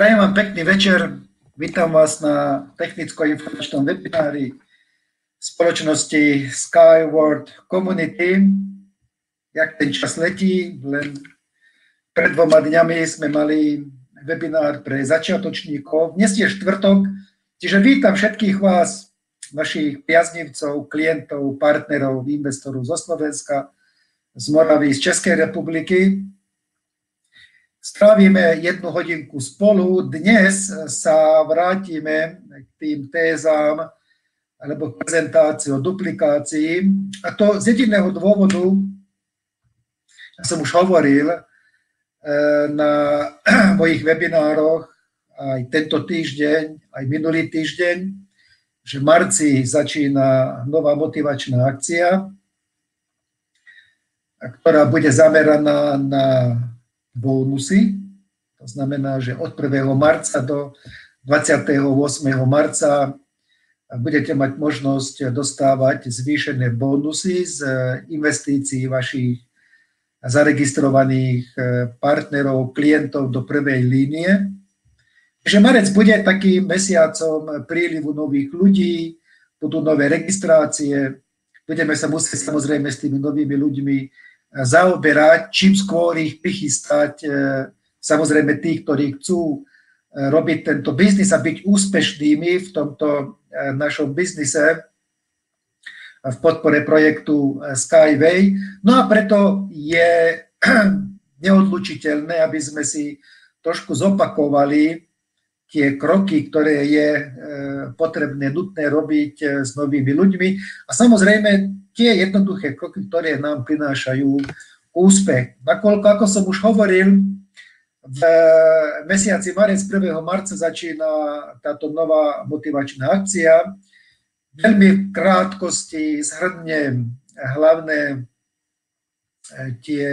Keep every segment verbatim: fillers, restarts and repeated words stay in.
Prajem vám pekný večer. Vítam vás na technicko-informačnom webinári spoločnosti Skyward Community. Jak ten čas letí, len pred dvoma dňami sme mali webinár pre začiatočníkov. Dnes je štvrtok, čiže vítam všetkých vás, našich priaznivcov, klientov, partnerov, investorov zo Slovenska, z Moravy, z Českej republiky. Strávime jednu hodinku spolu. Dnes sa vrátime k tým tézám alebo k prezentácii o duplikácii. A to z jediného dôvodu, ja som už hovoril na mojich webinároch aj tento týždeň, aj minulý týždeň, že v marci začína nová motivačná akcia, ktorá bude zameraná na bonusy. To znamená, že od prvého marca do dvadsiateho ôsmeho marca budete mať možnosť dostávať zvýšené bonusy z investícií vašich zaregistrovaných partnerov, klientov do prvej línie. Takže marec bude takým mesiacom prílivu nových ľudí, budú nové registrácie, budeme sa musieť samozrejme s tými novými ľuďmi zaoberať, čím skôr ich prichystať, samozrejme tých, ktorí chcú robiť tento biznis a byť úspešnými v tomto našom biznise v podpore projektu Skyway. No a preto je neodlučiteľné, aby sme si trošku zopakovali tie kroky, ktoré je potrebné, nutné robiť s novými ľuďmi a samozrejme tie jednoduché kroky, ktoré nám prinášajú úspech. Nakoľko, ako som už hovoril, v mesiaci marec, prvého marca začína táto nová motivačná akcia. Veľmi v krátkosti zhrnem hlavné tie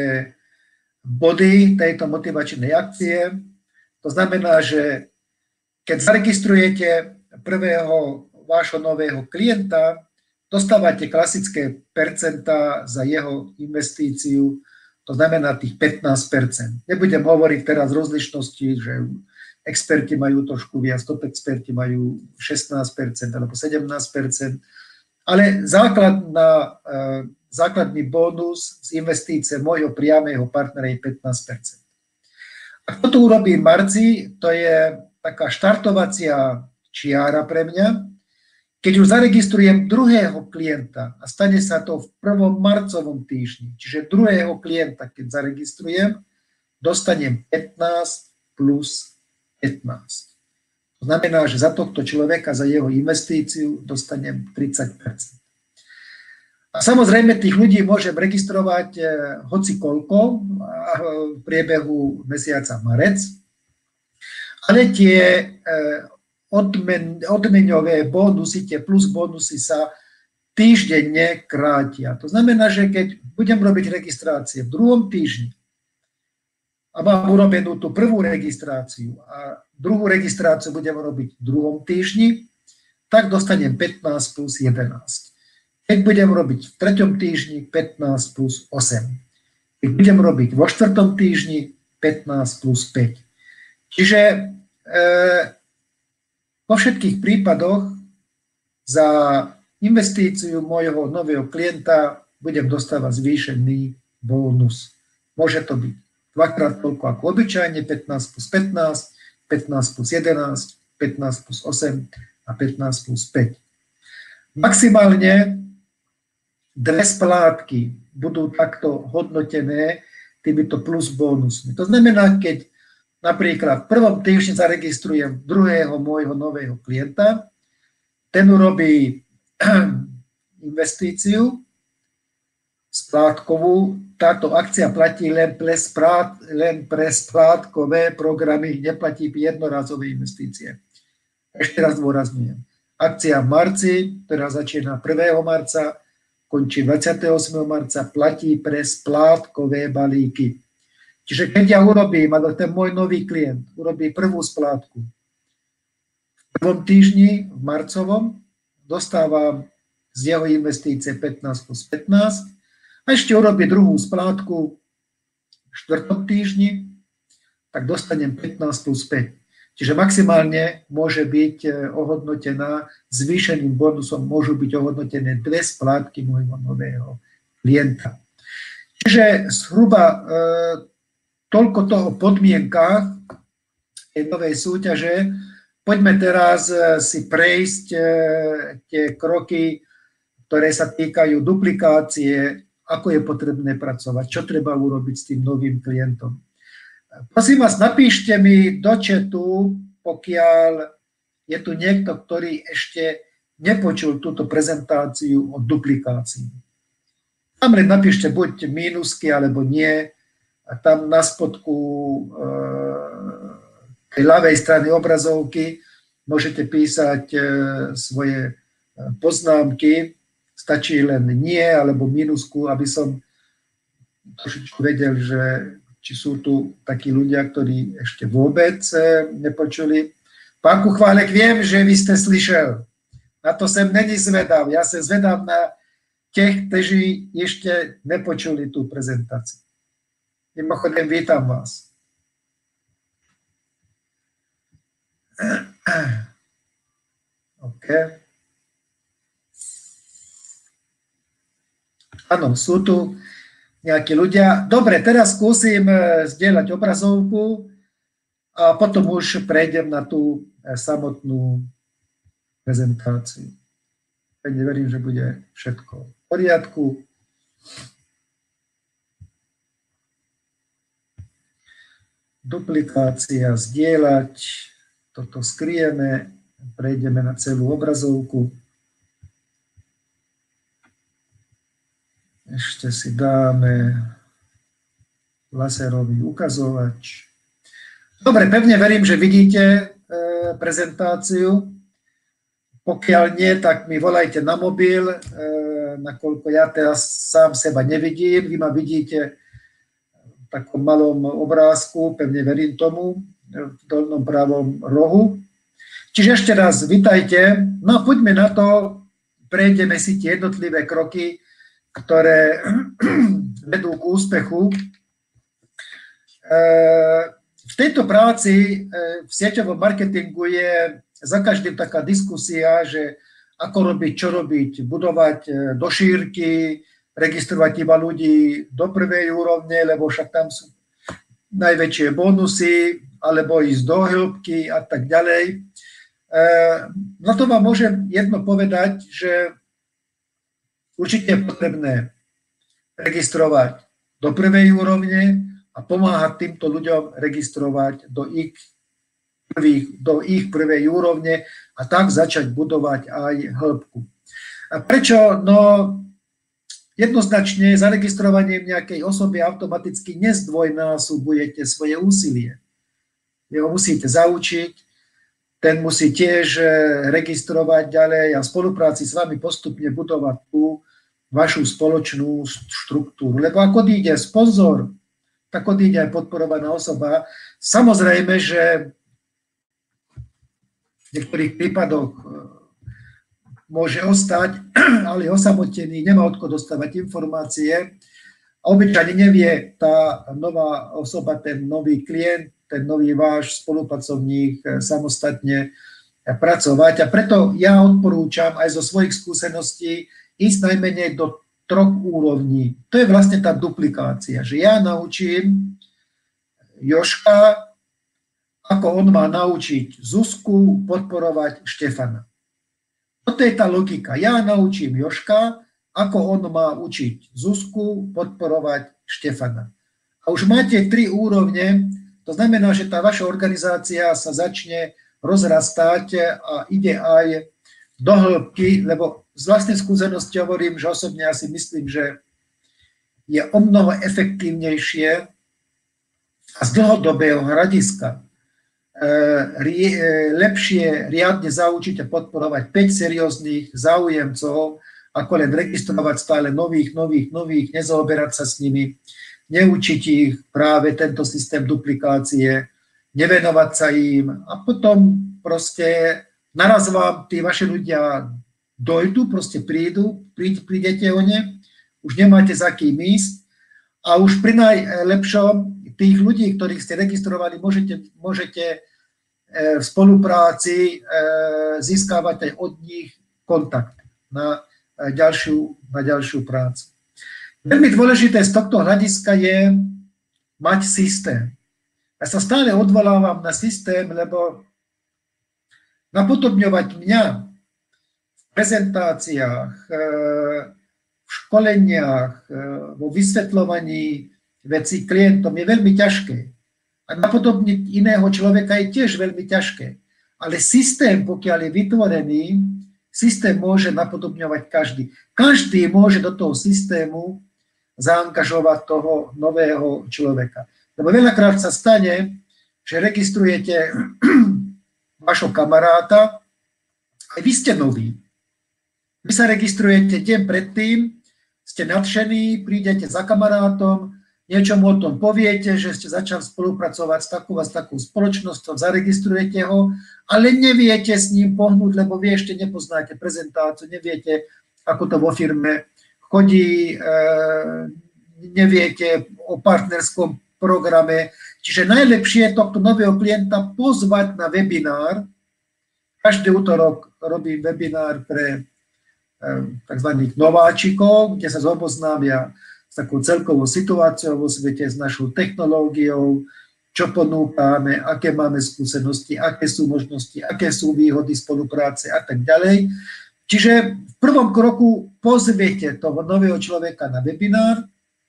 body tejto motivačnej akcie. To znamená, že keď zaregistrujete prvého vášho nového klienta, dostávate klasické percentá za jeho investíciu, to znamená tých pätnásť percent. Nebudem hovoriť teraz rozlišnosti, že experti majú trošku viac, top experti majú šestnásť percent alebo sedemnásť percent, ale základná, základný bonus z investície môjho priamého partnera je pätnásť percent. A kto to urobí v marci, to je taká štartovacia čiara pre mňa. Keď už zaregistrujem druhého klienta a stane sa to v prvom marcovom týždni, čiže druhého klienta, keď zaregistrujem, dostanem pätnásť plus pätnásť. To znamená, že za tohto človeka, za jeho investíciu dostanem tridsať percent. A samozrejme tých ľudí môžem registrovať hoci koľko v priebehu mesiaca marec, ale tie Odmen, odmeňové bonusy, tie plus bonusy sa týždenne krátia. To znamená, že keď budem robiť registrácie v druhom týždni a mám urobenú tú prvú registráciu a druhú registráciu budem robiť v druhom týždni, tak dostanem pätnásť plus jedenásť. Keď budem robiť v treťom týždni, pätnásť plus osem. Keď budem robiť vo štvrtom týždni, pätnásť plus päť. Čiže e, vo všetkých prípadoch za investíciu môjho nového klienta budem dostávať zvýšený bónus. Môže to byť dvakrát toľko ako obyčajne, pätnásť plus pätnásť, pätnásť plus jedenásť, pätnásť plus osem a pätnásť plus päť. Maximálne dve splátky budú takto hodnotené týmito plus bónusmi. To znamená, keď napríklad v prvom týždni zaregistrujem druhého môjho nového klienta, ten urobí investíciu splátkovú. Táto akcia platí len pre, splát, len pre splátkové programy, neplatí jednorazové investície. Ešte raz dôrazňujem. Akcia v marci, ktorá začína prvého marca, končí dvadsiateho ôsmeho marca, platí pre splátkové balíky. Čiže keď ja urobím, alebo ten môj nový klient urobí prvú splátku v prvom týždni, v marcovom, dostávam z jeho investície pätnásť plus pätnásť a ešte urobí druhú splátku v štvrtom týždni, tak dostanem pätnásť plus päť. Čiže maximálne môže byť ohodnotená zvýšeným bonusom, môžu byť ohodnotené dve splátky môjho nového klienta. Čiže zhruba e, toľko toho o podmienkách tej novej súťaže. Poďme teraz si prejsť e, tie kroky, ktoré sa týkajú duplikácie, ako je potrebné pracovať, čo treba urobiť s tým novým klientom. Prosím vás, napíšte mi do chatu, pokiaľ je tu niekto, ktorý ešte nepočul túto prezentáciu o duplikácii. Tam len napíšte buď mínusky, alebo nie. A tam na spodku e, tej ľavej strany obrazovky môžete písať e, svoje poznámky. Stačí len nie, alebo mínusku, aby som trošičku vedel, že či sú tu takí ľudia, ktorí ešte vôbec nepočuli. Pán Kuchválek, viem, že vy ste slyšel. Na to sem není zvedav. Ja sa zvedám na tých, kteří ešte nepočuli tú prezentáciu. Mimochodem, vítam vás. OK. Áno, sú tu nejakí ľudia. Dobre, teraz skúsim zdieľať obrazovku a potom už prejdem na tú samotnú prezentáciu. Pevne verím, že bude všetko v poriadku. Duplikácia, zdieľať, toto skrieme, prejdeme na celú obrazovku. Ešte si dáme laserový ukazovač. Dobre, pevne verím, že vidíte e, prezentáciu. Pokiaľ nie, tak mi volajte na mobil, e, nakoľko ja teraz sám seba nevidím. Vy ma vidíte v takom malom obrázku, pevne verím tomu, v dolnom pravom rohu. Čiže ešte raz, vitajte. No a poďme na to, prejdeme si tie jednotlivé kroky, ktoré vedú k úspechu. V tejto práci v sieťovom marketingu je za každým taká diskusia, že ako robiť, čo robiť, budovať do šírky, registrovať iba ľudí do prvej úrovne, lebo však tam sú najväčšie bonusy, alebo ísť do hĺbky a tak ďalej. Na to vám môžem jedno povedať, že určite je potrebné registrovať do prvej úrovne a pomáhať týmto ľuďom registrovať do ich, prvých, do ich prvej úrovne a tak začať budovať aj hĺbku. A prečo? No jednoznačne zaregistrovaním nejakej osoby automaticky nezdvojnásobujete svoje úsilie. Jeho musíte zaučiť, ten musí tiež registrovať ďalej a v spolupráci s vami postupne budovať tú vašu spoločnú štruktúru. Lebo ako odíde sponzor, tak odíde aj podporovaná osoba. Samozrejme, že v niektorých prípadoch môže ostať, ale osamotený, nemá odkiaľ dostávať informácie. A obyčajne nevie tá nová osoba, ten nový klient, ten nový váš spolupracovník samostatne pracovať. A preto ja odporúčam aj zo svojich skúseností ísť najmenej do troch úrovní. To je vlastne tá duplikácia, že ja naučím Jožka, ako on má naučiť Zuzku podporovať Štefana. Toto je tá logika. Ja naučím Jožka, ako on má učiť Zuzku podporovať Štefana. A už máte tri úrovne, to znamená, že tá vaša organizácia sa začne rozrastať a ide aj do hĺbky, lebo z vlastnej skúsenosti hovorím, že osobne ja si myslím, že je o mnoho efektívnejšie a z dlhodobého hľadiska lepšie riadne zaučiť a podporovať päť serióznych záujemcov, ako len registrovať stále nových, nových, nových, nezaoberať sa s nimi, neučiť ich práve tento systém duplikácie, nevenovať sa im a potom proste naraz vám tí vaši ľudia dojdu, proste prídu, prídete o ne, už nemáte za kým ísť a už pri najlepšom tých ľudí, ktorých ste registrovali, môžete, môžete v spolupráci získavať aj od nich kontakt na ďalšiu, na ďalšiu prácu. Veľmi dôležité z tohto hľadiska je mať systém. Ja sa stále odvolávam na systém, lebo napodobňovať mňa v prezentáciách, v školeniach, vo vysvetľovaní vecí klientom je veľmi ťažké. A napodobniť iného človeka je tiež veľmi ťažké. Ale systém, pokiaľ je vytvorený, systém môže napodobňovať každý. Každý môže do toho systému zaangažovať toho nového človeka. Lebo veľakrát sa stane, že registrujete vašho kamaráta, aj vy ste noví. Vy sa registrujete deň predtým, ste nadšení, prídete za kamarátom, niečo mu o tom poviete, že ste začali spolupracovať s takou a s takou spoločnosťou, zaregistrujete ho, ale neviete s ním pohnúť, lebo vy ešte nepoznáte prezentáciu, neviete, ako to vo firme chodí, neviete o partnerskom programe. Čiže najlepšie je tohto nového klienta pozvať na webinár. Každý útorok robím webinár pre tzv. Nováčikov, kde sa zoboznámia s takou celkovou situáciou vo svete, s našou technológiou, čo ponúkame, aké máme skúsenosti, aké sú možnosti, aké sú výhody spolupráce a tak ďalej. Čiže v prvom kroku pozviete toho nového človeka na webinár,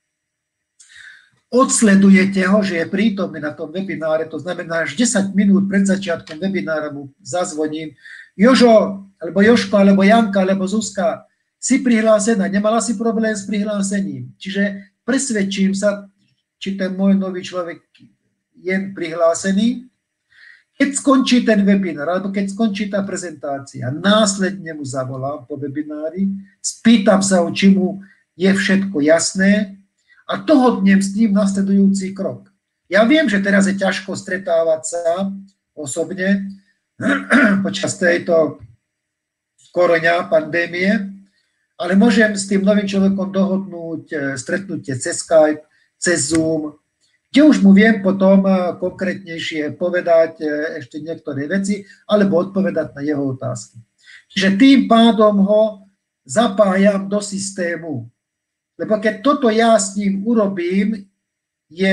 odsledujete ho, že je prítomný na tom webináre, to znamená, že desať minút pred začiatkom webinára mu zazvoním: Jožo, alebo Jožko, alebo Janka, alebo Zuzka, si prihlásená, nemala si problém s prihlásením. Čiže presvedčím sa, či ten môj nový človek je prihlásený. Keď skončí ten webinár, alebo keď skončí tá prezentácia, následne mu zavolám po webinári, spýtam sa ho, či mu je všetko jasné a dohodnem s ním nasledujúci krok. Ja viem, že teraz je ťažko stretávať sa osobne počas tejto koroňa, pandémie, ale môžem s tým novým človekom dohodnúť stretnutie cez Skype, cez Zoom, kde už mu viem potom konkrétnejšie povedať ešte niektoré veci alebo odpovedať na jeho otázky. Čiže tým pádom ho zapájam do systému. Lebo keď toto ja s ním urobím, je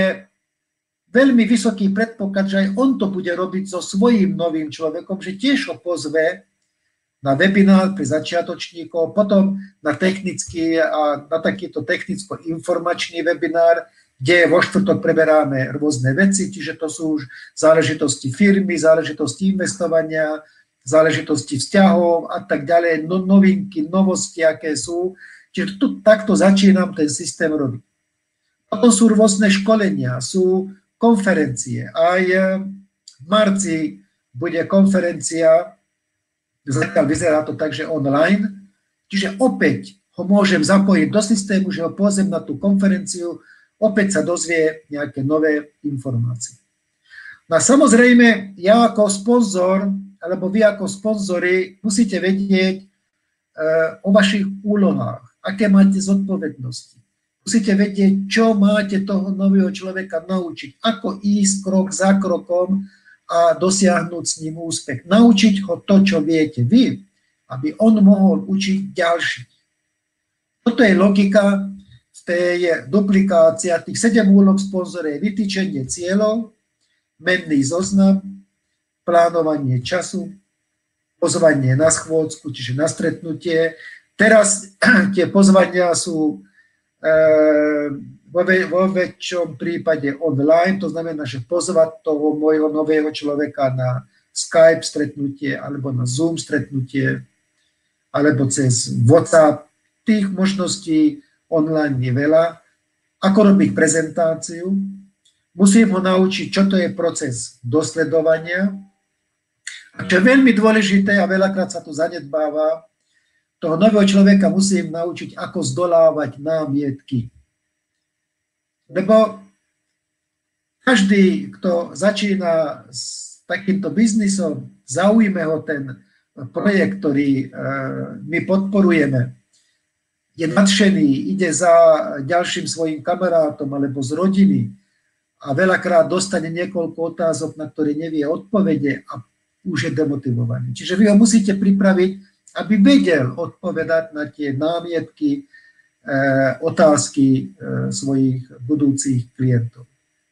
veľmi vysoký predpoklad, že aj on to bude robiť so svojím novým človekom, že tiež ho pozve na webinár pre začiatočníkov, potom na technický a na takýto technicko-informačný webinár, kde vo štvrtok preberáme rôzne veci, čiže to sú už záležitosti firmy, záležitosti investovania, záležitosti vzťahov a tak ďalej, no, novinky, novosti, aké sú. Čiže tu, takto začínam ten systém robiť. Potom sú rôzne školenia, sú konferencie. Aj v marci bude konferencia, zatiaľ vyzerá to tak, že online, čiže opäť ho môžem zapojiť do systému, že ho pozvem na tú konferenciu, opäť sa dozvie nejaké nové informácie. No a samozrejme, ja ako sponzor, alebo vy ako sponzori musíte vedieť uh, o vašich úlohách, aké máte zodpovednosti. Musíte vedieť, čo máte toho nového človeka naučiť, ako ísť krok za krokom a dosiahnuť s ním úspech. Naučiť ho to, čo viete vy, aby on mohol učiť ďalších. Toto je logika v tej duplikácii. Tých sedem úloh sponzora je vytýčenie cieľov, menný zoznam, plánovanie času, pozvanie na schôdzku, čiže na stretnutie. Teraz tie pozvania sú e, vo, vo väčšom prípade online, to znamená, že pozvať toho môjho nového človeka na Skype stretnutie alebo na Zoom stretnutie alebo cez WhatsApp. Tých možností online je veľa. Ako robiť prezentáciu? Musím ho naučiť, čo to je proces dosledovania. A čo je veľmi dôležité, a veľakrát sa to zanedbáva, toho nového človeka musím naučiť, ako zdolávať námietky. Lebo každý, kto začína s takýmto biznisom, zaujme ho ten projekt, ktorý my podporujeme, je nadšený, ide za ďalším svojim kamarátom alebo z rodiny a veľakrát dostane niekoľko otázok, na ktoré nevie odpovede a už je demotivovaný. Čiže vy ho musíte pripraviť, aby vedel odpovedať na tie námietky, otázky svojich budúcich klientov.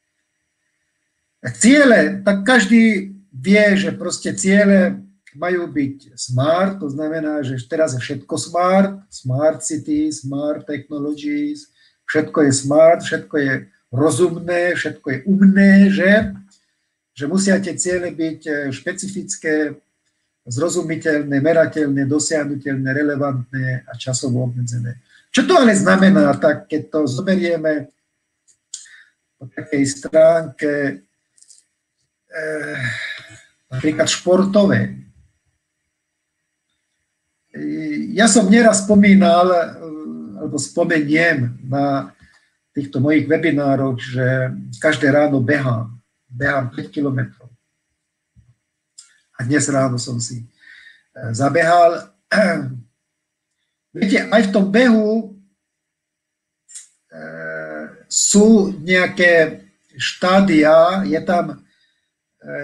Ciele, tak každý vie, že proste ciele majú byť smart, to znamená, že teraz je všetko smart, smart city, smart technologies, všetko je smart, všetko je rozumné, všetko je umné, že, že musia tie ciele byť špecifické, zrozumiteľné, merateľné, dosiahnuteľné, relevantné a časovo obmedzené. Čo to ale znamená, tak keď to zoberieme po takej stránke eh, napríklad športové. Ja som nieraz spomínal, alebo spomeniem na týchto mojich webinároch, že každé ráno behám. Behám päť kilometrov. A dnes ráno som si zabehal. Viete, aj v tom behu e, sú nejaké štádia, je tam e,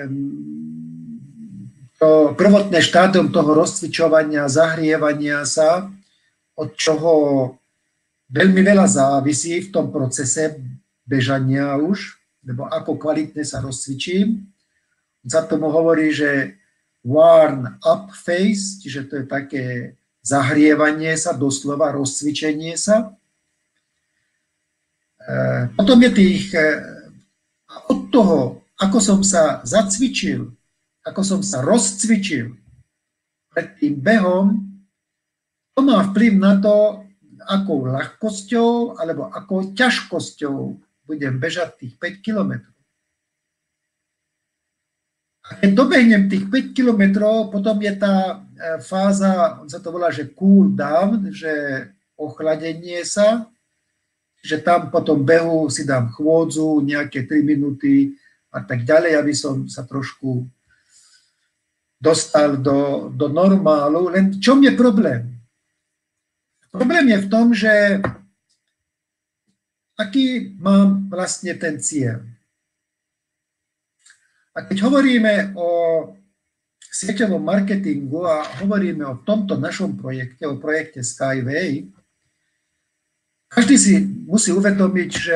to prvotné štádium toho rozcvičovania, zahrievania sa, od čoho veľmi veľa závisí v tom procese bežania už, lebo ako kvalitne sa rozcvičím. Za tomu hovorí, že warm up phase, čiže to je také zahrievanie sa, doslova rozcvičenie sa. Potom je tých, od toho, ako som sa zacvičil, ako som sa rozcvičil pred tým behom, to má vplyv na to, akou ľahkosťou alebo akou ťažkosťou budem bežať tých päť kilometrov. A keď dobehnem tých päť kilometrov, potom je tá fáza, on sa to volá, že cool down, že ochladenie sa, že tam po tom behu si dám chôdzu, nejaké tri minúty a tak ďalej, aby som sa trošku dostal do, do normálu. Len v čom je problém? Problém je v tom, že aký mám vlastne ten cieľ. A keď hovoríme o sieťovom marketingu a hovoríme o tomto našom projekte, o projekte Skyway, každý si musí uvedomiť, že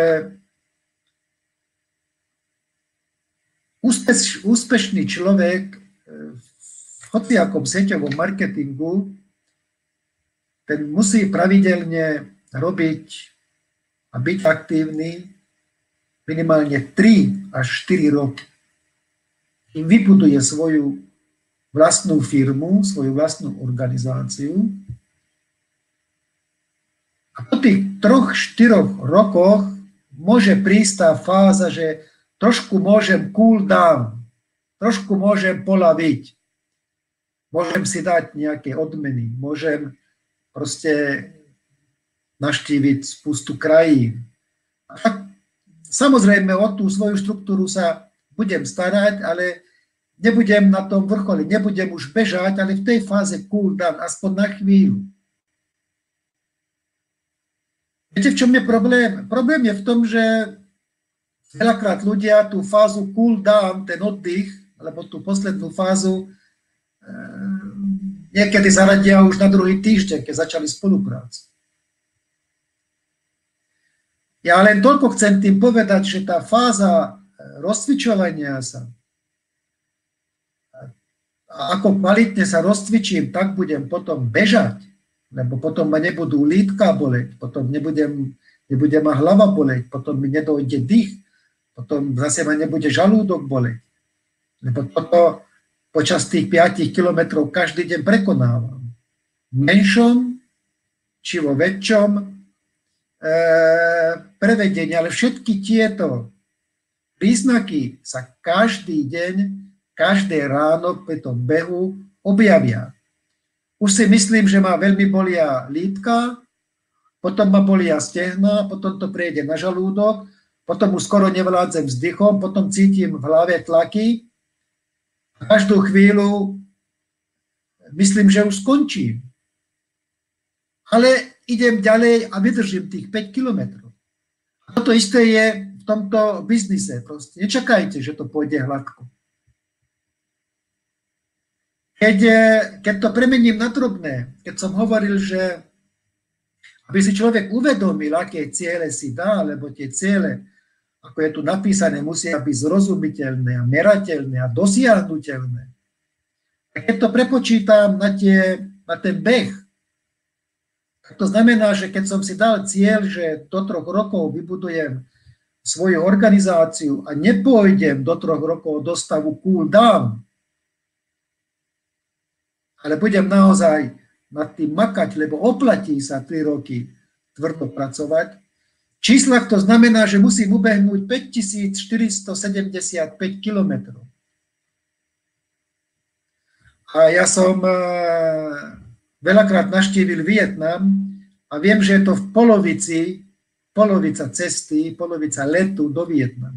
úspeš, úspešný človek v hociakom sieťovom marketingu, ten musí pravidelne robiť a byť aktívny minimálne tri až štyri roky. Kým vybuduje svoju vlastnú firmu, svoju vlastnú organizáciu. A po tých troch, štyroch rokoch môže prísť tá fáza, že trošku môžem cool down, trošku môžem polaviť, môžem si dať nejaké odmeny, môžem proste navštíviť spustu krajín. A tak, samozrejme, o tú svoju štruktúru sa budem starať, ale nebudem na tom vrchole, nebudem už bežať, ale v tej fáze cool down, aspoň na chvíľu. Viete, v čom je problém? Problém je v tom, že veľakrát ľudia tú fázu cool down, ten oddych, alebo tú poslednú fázu, niekedy zaradia už na druhý týždeň, keď začali spoluprácu. Ja len toľko chcem tým povedať, že tá fáza rozcvičovania sa, a ako kvalitne sa rozcvičím, tak budem potom bežať, lebo potom ma nebudú lítka boleť, potom nebudem, nebude ma hlava boleť, potom mi nedojde dých, potom zase ma nebude žalúdok boleť. Lebo toto počas tých piatich kilometrov každý deň prekonávam. V menšom či vo väčšom e, prevedení, ale všetky tieto príznaky sa každý deň, každé ráno pri tom behu objavia. Už si myslím, že ma veľmi bolia lítka, potom ma bolia stehna, potom to prejde na žalúdok, potom už skoro nevládzem vzdychom, potom cítim v hlave tlaky. Každú chvíľu myslím, že už skončím. Ale idem ďalej a vydržím tých päť kilometrov. A toto isté je v v tomto biznise. Proste nečakajte, že to pôjde hladko. Keď, keď to premením na drobné, keď som hovoril, že aby si človek uvedomil, aké ciele si dá, lebo tie ciele, ako je tu napísané, musia byť zrozumiteľné a merateľné a dosiahnuteľné. A keď to prepočítam na, tie, na ten beh, to znamená, že keď som si dal cieľ, že do troch rokov vybudujem svoju organizáciu a nepôjdem do troch rokov do stavu cool down, ale budem naozaj nad tým makať, lebo oplatí sa tri roky tvrdo pracovať. V číslach to znamená, že musím ubehnúť päťtisícštyristosedemdesiatpäť kilometrov. A ja som veľakrát navštívil Vietnam a viem, že je to v polovici, polovica cesty, polovica letu do Vietnamu.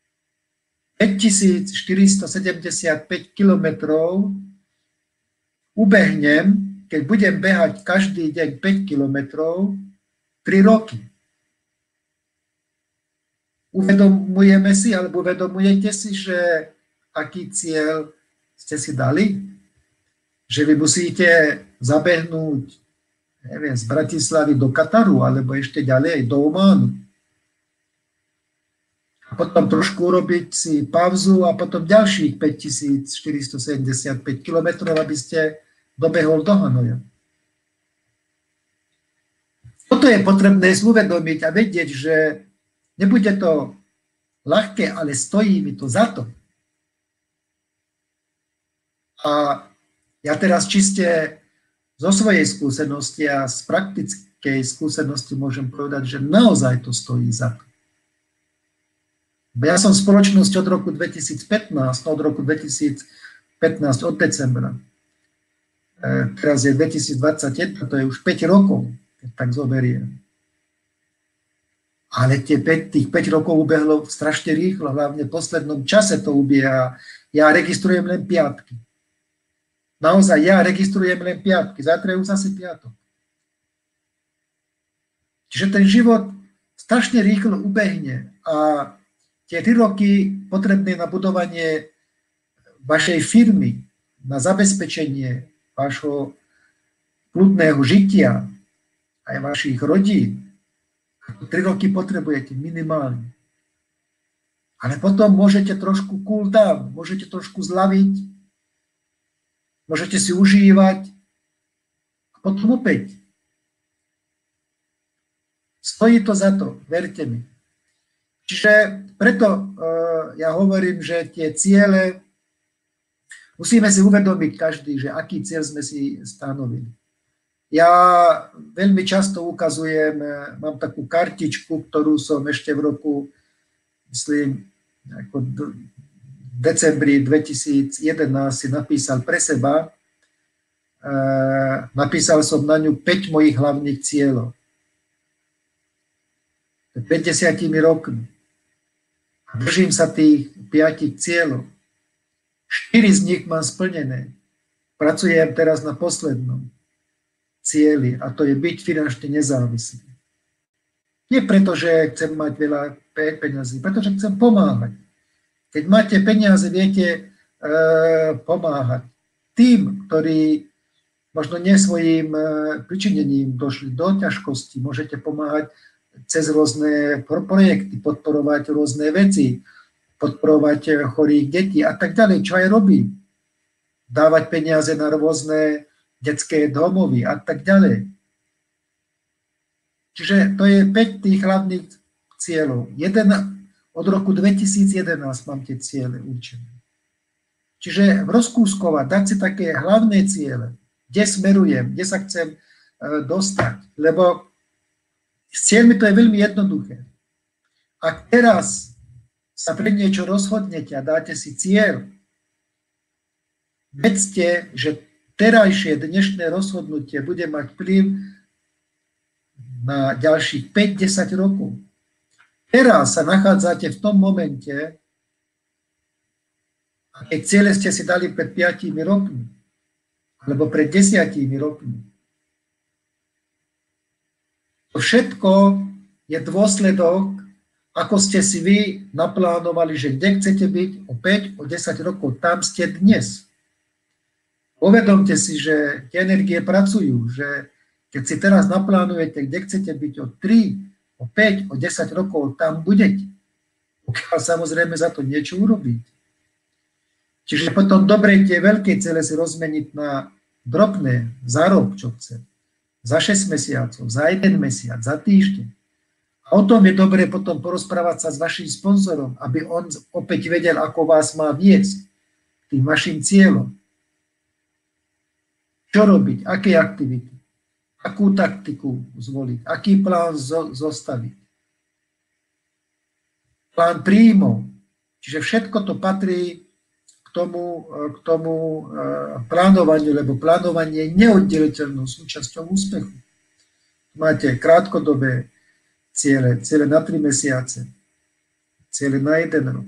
päťtisícštyristosedemdesiatpäť kilometrov ubehnem, keď budem behať každý deň päť kilometrov, tri roky. Uvedomujeme si, alebo uvedomujete si, že aký cieľ ste si dali? Že vy musíte zabehnúť, neviem, z Bratislavy do Kataru, alebo ešte ďalej do Ománu. A potom trošku urobiť si pauzu a potom ďalších päťtisícštyristosedemdesiatpäť kilometrov, aby ste dobehol do Hanoja. Toto je potrebné si uvedomiť a vedieť, že nebude to ľahké, ale stojí mi to za to. A ja teraz čiste zo svojej skúsenosti a z praktickej skúsenosti môžem povedať, že naozaj to stojí za to. Ja som spoločnosť od roku dvetisícpätnásť, od roku dvetisícpätnásť, od decembra. Teraz je dvetisícdvadsaťjeden, to je už päť rokov, keď tak zoberiem. Ale tie päť, tých päť rokov ubehlo strašne rýchlo, hlavne v poslednom čase to ubieha. Ja registrujem len piatky. Naozaj, ja registrujem len piatky. Zajtra je už zase piatok. Čiže ten život strašne rýchlo ubehne a tie tri roky potrebné na budovanie vašej firmy, na zabezpečenie vášho kľudného žitia, aj vašich rodín, tri roky potrebujete minimálne. Ale potom môžete trošku cool down, môžete trošku zlaviť, môžete si užívať a potom opäť. Stojí to za to, verte mi. Čiže preto uh, ja hovorím, že tie ciele musíme si uvedomiť každý, že aký cieľ sme si stanovili. Ja veľmi často ukazujem, mám takú kartičku, ktorú som ešte v roku, myslím, ako v decembri dvetisícjedenásť si napísal pre seba. E, napísal som na ňu päť mojich hlavných cieľov. päťdesiatimi rokmi. A držím sa tých piatich cieľov. Štyri z nich mám splnené. Pracujem teraz na poslednom cieli a to je byť finančne nezávislý. Nie preto, že chcem mať veľa peňazí, pretože chcem pomáhať. Keď máte peniaze, viete e, pomáhať tým, ktorí možno nie svojím e, pričinením došli do ťažkosti. Môžete pomáhať cez rôzne projekty, podporovať rôzne veci, podporovať chorých detí a tak ďalej, čo aj robí. Dávať peniaze na rôzne detské domovy a tak ďalej. Čiže to je päť tých hlavných cieľov. Jeden, od roku dvetisícjedenásť mám tie ciele určené. Čiže rozkúskovať, dať si také hlavné ciele, kde smerujem, kde sa chcem dostať. Lebo s cieľmi to je veľmi jednoduché. Ak teraz sa pre niečo rozhodnete a dáte si cieľ, vedzte, že terajšie dnešné rozhodnutie bude mať vplyv na ďalších päť až desať rokov. Teraz sa nachádzate v tom momente, aké ciele ste si dali pred piatimi rokmi, alebo pred desiatimi rokmi. To všetko je dôsledok ako ste si vy naplánovali, že kde chcete byť o päť, o desať rokov, tam ste dnes. Uvedomte si, že tie energie pracujú, že keď si teraz naplánujete, kde chcete byť o tri, o päť, o desať rokov, tam budete. Pokiaľ samozrejme za to niečo urobiť. Čiže potom dobre tie veľké ciele si rozmeniť na drobné, za rok, čo chce, za šesť mesiacov, za jeden mesiac, za týždeň. A o tom je dobre potom porozprávať sa s vašim sponzorom, aby on opäť vedel, ako vás má viesť tým vašim cieľom. Čo robiť, aké aktivity, akú taktiku zvoliť, aký plán zo, zostaviť. Plán príjmov. Čiže všetko to patrí k tomu, k tomu plánovaniu, lebo plánovanie je neoddeliteľnou súčasťou úspechu. Máte krátkodobé ciele, ciele na tri mesiace, ciele na jeden rok.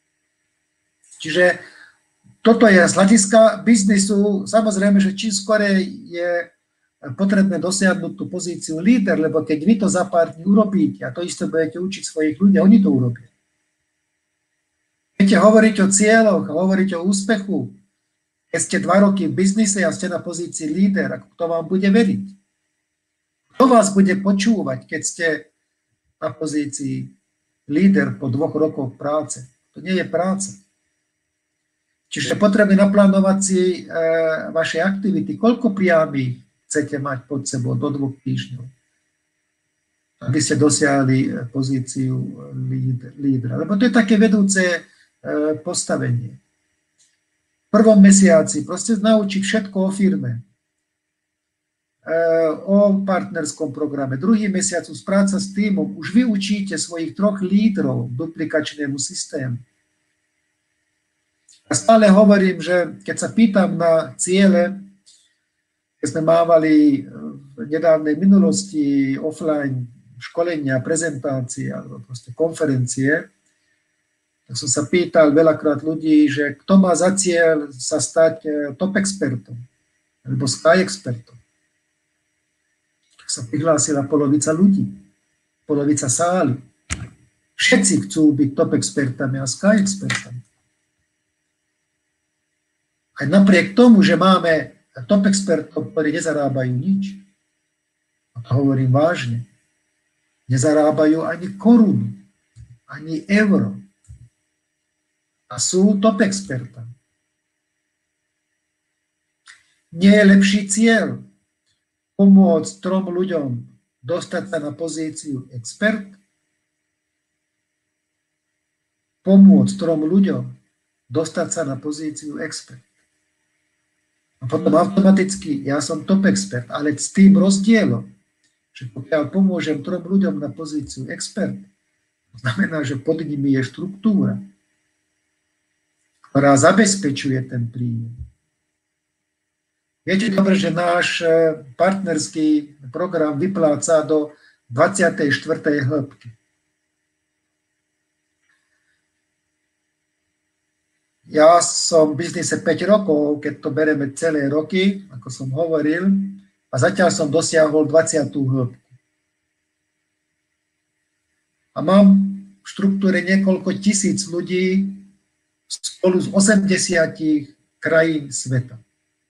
Čiže toto je z hľadiska biznisu, samozrejme, že čím skôr je potrebné dosiahnuť tú pozíciu líder, lebo keď vy to za pár dní urobíte, a to isté budete učiť svojich ľudí, oni to urobia. Viete hovoriť o cieľoch, hovoriť o úspechu, keď ste dva roky v biznise a ste na pozícii líder, kto vám bude veriť? Kto vás bude počúvať, keď ste na pozícii líder po dvoch rokoch práce? To nie je práca. Čiže potrebujete naplánovať si e, vaše aktivity. Koľko priamých chcete mať pod sebou do dvoch týždňov, aby ste dosiahli pozíciu líder, lídra. Lebo to je také vedúce e, postavenie. V prvom mesiaci proste naučiť všetko o firme, o partnerskom programe. Druhý mesiac už práca s týmom, už vyučíte svojich troch lídrov duplikačnému systému. A stále hovorím, že keď sa pýtam na ciele, keď sme mávali v nedávnej minulosti offline školenia, prezentácie alebo proste konferencie, tak som sa pýtal veľakrát ľudí, že kto má za cieľ sa stať top expertom alebo sky expertom. Sa prihlásila polovica ľudí, polovica sály. Všetci chcú byť top expertami a sky expertami. Aj napriek tomu, že máme top expertov, ktorí nezarábajú nič, a to hovorím vážne, nezarábajú ani korunu, ani euro. A sú top expertami. Nie je lepší cieľ pomôcť trom ľuďom dostať sa na pozíciu expert, pomôcť trom ľuďom dostať sa na pozíciu expert. A potom automaticky ja som top expert, ale s tým rozdielom, že pokiaľ pomôžem trom ľuďom na pozíciu expert, to znamená, že pod nimi je štruktúra, ktorá zabezpečuje ten príjem. Viete dobre, že náš partnerský program vypláca do dvadsiatej štvrtej hĺbky. Ja som v biznise päť rokov, keď to bereme celé roky, ako som hovoril, a zatiaľ som dosiahol dvadsiatu hĺbku. A mám v štruktúre niekoľko tisíc ľudí spolu z osemdesiatich krajín sveta.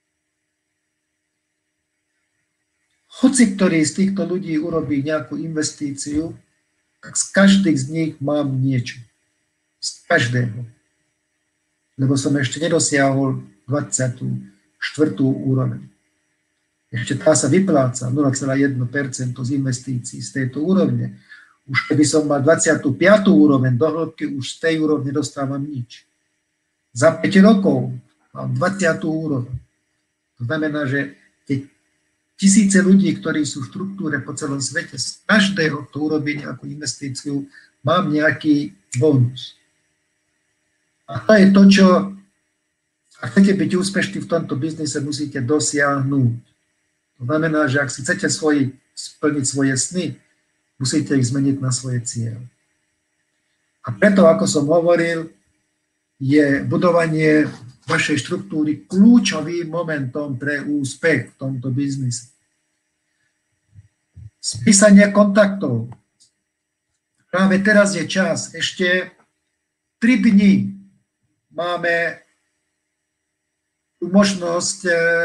Hoci ktorý z týchto ľudí urobí nejakú investíciu, tak z každých z nich mám niečo. Z každého. Lebo som ešte nedosiahol dvadsiatu štvrtú úroveň. Ešte tá sa vypláca nula celá jedno percento z investícií z tejto úrovne. Už keby som mal dvadsiatu piatu úroveň do hĺbky, už z tej úrovne dostávam nič. Za päť rokov mám dvadsiatu úroveň. To znamená, že keď tisíce ľudí, ktorí sú v štruktúre po celom svete, z každého, kto urobí nejakú investíciu, mám nejaký bonus. A to je to, čo, ak chcete byť úspešní v tomto biznise, musíte dosiahnuť. To znamená, že ak si chcete svoj, splniť svoje sny, musíte ich zmeniť na svoje cieľ. A preto, ako som hovoril, je budovanie vašej štruktúry kľúčovým momentom pre úspech v tomto biznise. Spísanie kontaktov. Práve teraz je čas. Ešte tri dni máme tú možnosť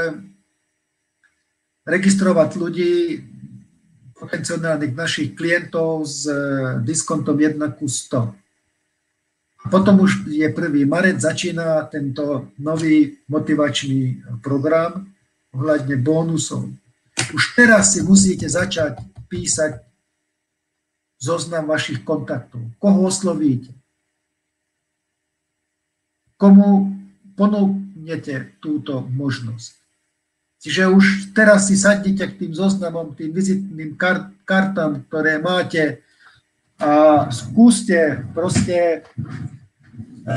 registrovať ľudí, potenciálnych našich klientov s diskontom jeden ku sto. Potom už je prvý marec, začína tento nový motivačný program ohľadne bónusov. Už teraz si musíte začať písať zoznam vašich kontaktov. Koho oslovíte? Komu ponúknete túto možnosť? Čiže už teraz si sadnite k tým zoznamom, tým vizitným kart, kartám, ktoré máte a skúste proste e,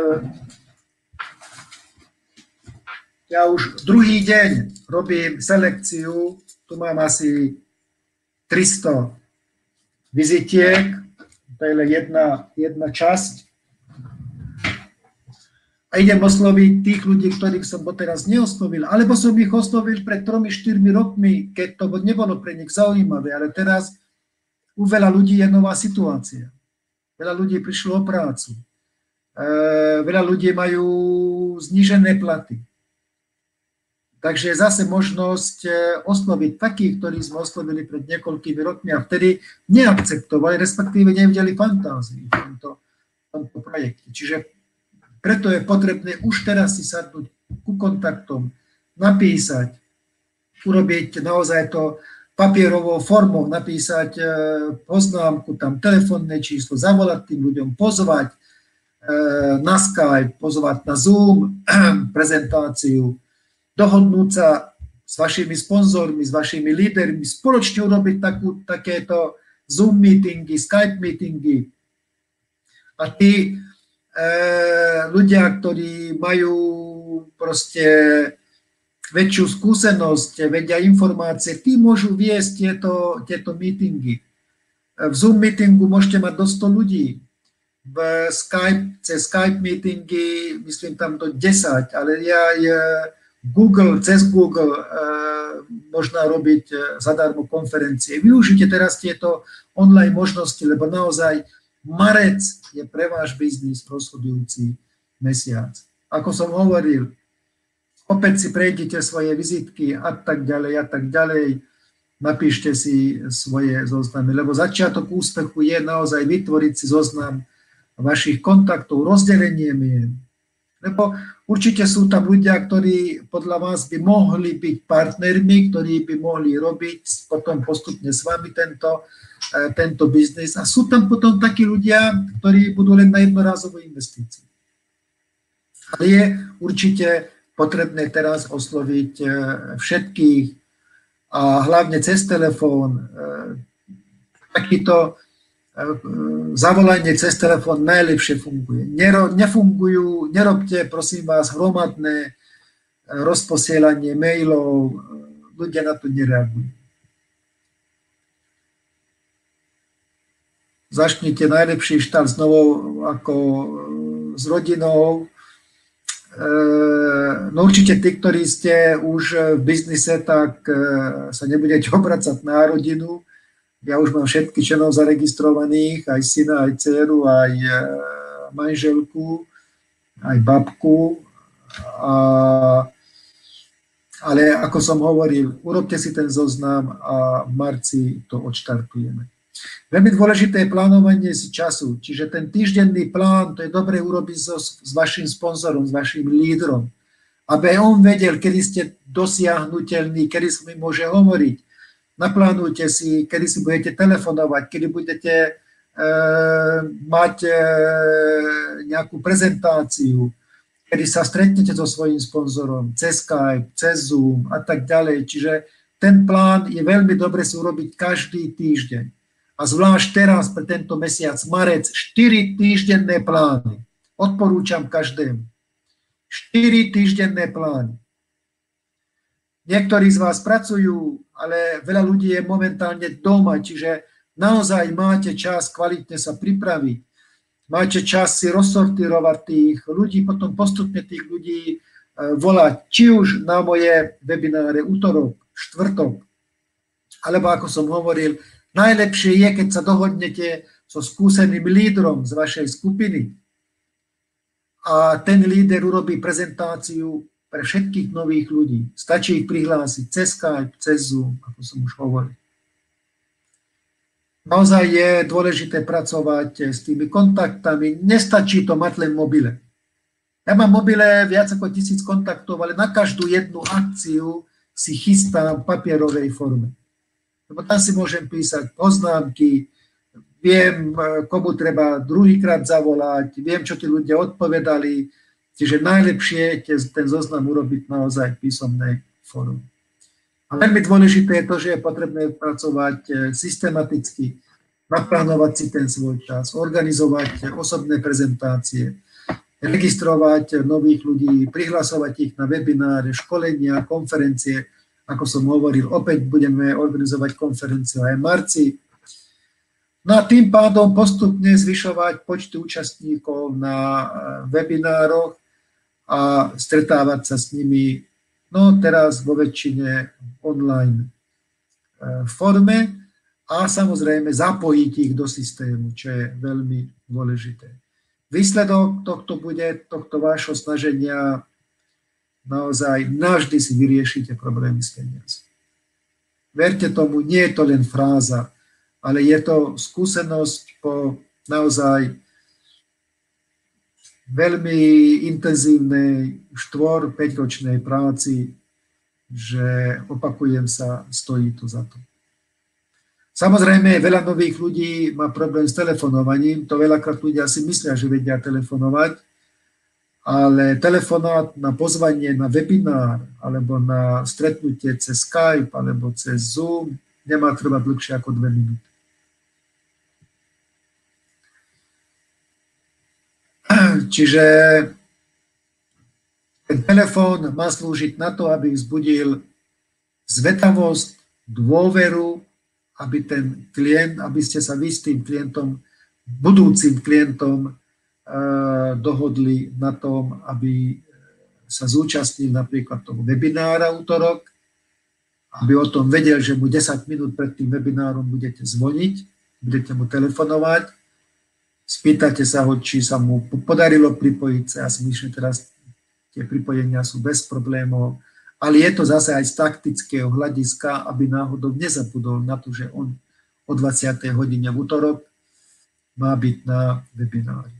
ja už druhý deň robím selekciu, tu mám asi tristo vizitiek, to je len jedna, jedna časť. A idem osloviť tých ľudí, ktorých som doteraz neoslovil, alebo som ich oslovil pred tromi, štyrmi rokmi, keď to nebolo pre nich zaujímavé, ale teraz u veľa ľudí je nová situácia. Veľa ľudí prišlo o prácu. E, veľa ľudí majú znížené platy. Takže je zase možnosť osloviť takých, ktorí sme oslovili pred niekoľkými rokmi a vtedy neakceptovali, respektíve nevideli fantázii v tomto, v tomto projekte. Čiže preto je potrebné už teraz si sadnúť ku kontaktom, napísať, urobiť naozaj to papierovou formou, napísať poznámku, tam telefónne číslo, zavolať tým ľuďom, pozvať na Skype, pozvať na Zoom prezentáciu, dohodnúť sa s vašimi sponzormi, s vašimi lídermi, spoločne urobiť takú, takéto Zoom meetingy, Skype meetingy. A tí ľudia, ktorí majú proste väčšiu skúsenosť, vedia informácie, tí môžu viesť tieto, tieto meetingy. V Zoom meetingu môžete mať do sto ľudí. V Skype, cez Skype meetingy, myslím tam do desať, ale ja, ja Google, cez Google uh, možná robiť zadarmo konferencie. Využite teraz tieto online možnosti, lebo naozaj marec je pre váš biznis rozhodujúci mesiac. Ako som hovoril, opäť si prejdite svoje vizitky a tak ďalej a tak ďalej. Napíšte si svoje zoznamy, lebo začiatok úspechu je naozaj vytvoriť si zoznam vašich kontaktov, rozdelenie mien. Lebo určite sú tam ľudia, ktorí podľa vás by mohli byť partnermi, ktorí by mohli robiť potom postupne s vami tento tento biznis. A sú tam potom takí ľudia, ktorí budú len na jednorazovú investíciu. Ale je určite potrebné teraz osloviť všetkých a hlavne cez telefón. Takýto zavolanie cez telefón najlepšie funguje. Nero, nefungujú, nerobte, prosím vás, hromadné rozposielanie mailov, ľudia na to nereagujú. Začnite najlepší štart znovu ako s rodinou. No určite tí, ktorí ste už v biznise, tak sa nebudete obracať na rodinu. Ja už mám všetky členov zaregistrovaných, aj syna, aj dceru, aj manželku, aj babku. A, ale ako som hovoril, urobte si ten zoznam a v marci to odštartujeme. Veľmi dôležité je plánovanie si času, čiže ten týždenný plán, to je dobre urobiť so, s vašim sponzorom, s vašim lídrom, aby on vedel, kedy ste dosiahnuteľní, kedy s vami môže hovoriť. Naplánujte si, kedy si budete telefonovať, kedy budete e, mať e, nejakú prezentáciu, kedy sa stretnete so svojím sponzorom, cez Skype, cez Zoom a tak ďalej. Čiže ten plán je veľmi dobre si urobiť každý týždeň. A zvlášť teraz pre tento mesiac marec štyri týždenné plány. Odporúčam každému. štyri týždenné plány. Niektorí z vás pracujú, ale veľa ľudí je momentálne doma, čiže naozaj máte čas kvalitne sa pripraviť. Máte čas si rozsortírovať tých ľudí, potom postupne tých ľudí volať, či už na moje webináre útorok, štvrtok, alebo ako som hovoril, najlepšie je, keď sa dohodnete so skúseným lídrom z vašej skupiny a ten líder urobí prezentáciu pre všetkých nových ľudí. Stačí ich prihlásiť cez Skype, cez Zoom, ako som už hovoril. Naozaj je dôležité pracovať s tými kontaktami. Nestačí to mať len mobile. Ja mám mobile viac ako tisíc kontaktov, ale na každú jednu akciu si chystám v papierovej forme. Lebo tam si môžem písať poznámky, viem, komu treba druhýkrát zavolať, viem, čo tí ľudia odpovedali, čiže najlepšie je ten zoznam urobiť naozaj v písomnej forme. A veľmi dôležité je to, že je potrebné pracovať systematicky, naplánovať si ten svoj čas, organizovať osobné prezentácie, registrovať nových ľudí, prihlasovať ich na webináre, školenia, konferencie. Ako som hovoril, opäť budeme organizovať konferenciu aj v marci. No a tým pádom postupne zvyšovať počty účastníkov na webinároch a stretávať sa s nimi, no teraz vo väčšine online forme a samozrejme zapojiť ich do systému, čo je veľmi dôležité. Výsledok tohto bude, tohto vášho snaženia naozaj navždy si vyriešite problémy s peniazmi. Verte tomu, nie je to len fráza, ale je to skúsenosť po naozaj veľmi intenzívnej štvor päťročnej práci, že opakujem sa, stojí to za to. Samozrejme, veľa nových ľudí má problém s telefonovaním, to veľakrát ľudia si myslia, že vedia telefonovať, ale telefonát na pozvanie na webinár alebo na stretnutie cez Skype alebo cez Zoom nemá trvať dlhšie ako dve minúty. Čiže ten telefón má slúžiť na to, aby vzbudil zvetavosť, dôveru, aby ten klient, aby ste sa vy s tým klientom, budúcim klientom uh, dohodli na tom, aby sa zúčastnil napríklad toho webinára útorok, aby o tom vedel, že mu desať minút pred tým webinárom budete zvoniť, budete mu telefonovať, spýtate sa ho, či sa mu podarilo pripojiť sa. Ja si myslím, že teraz tie pripojenia sú bez problémov, ale je to zase aj z taktického hľadiska, aby náhodou nezabudol na to, že on o dvadsiatej hodine v útorok má byť na webinári.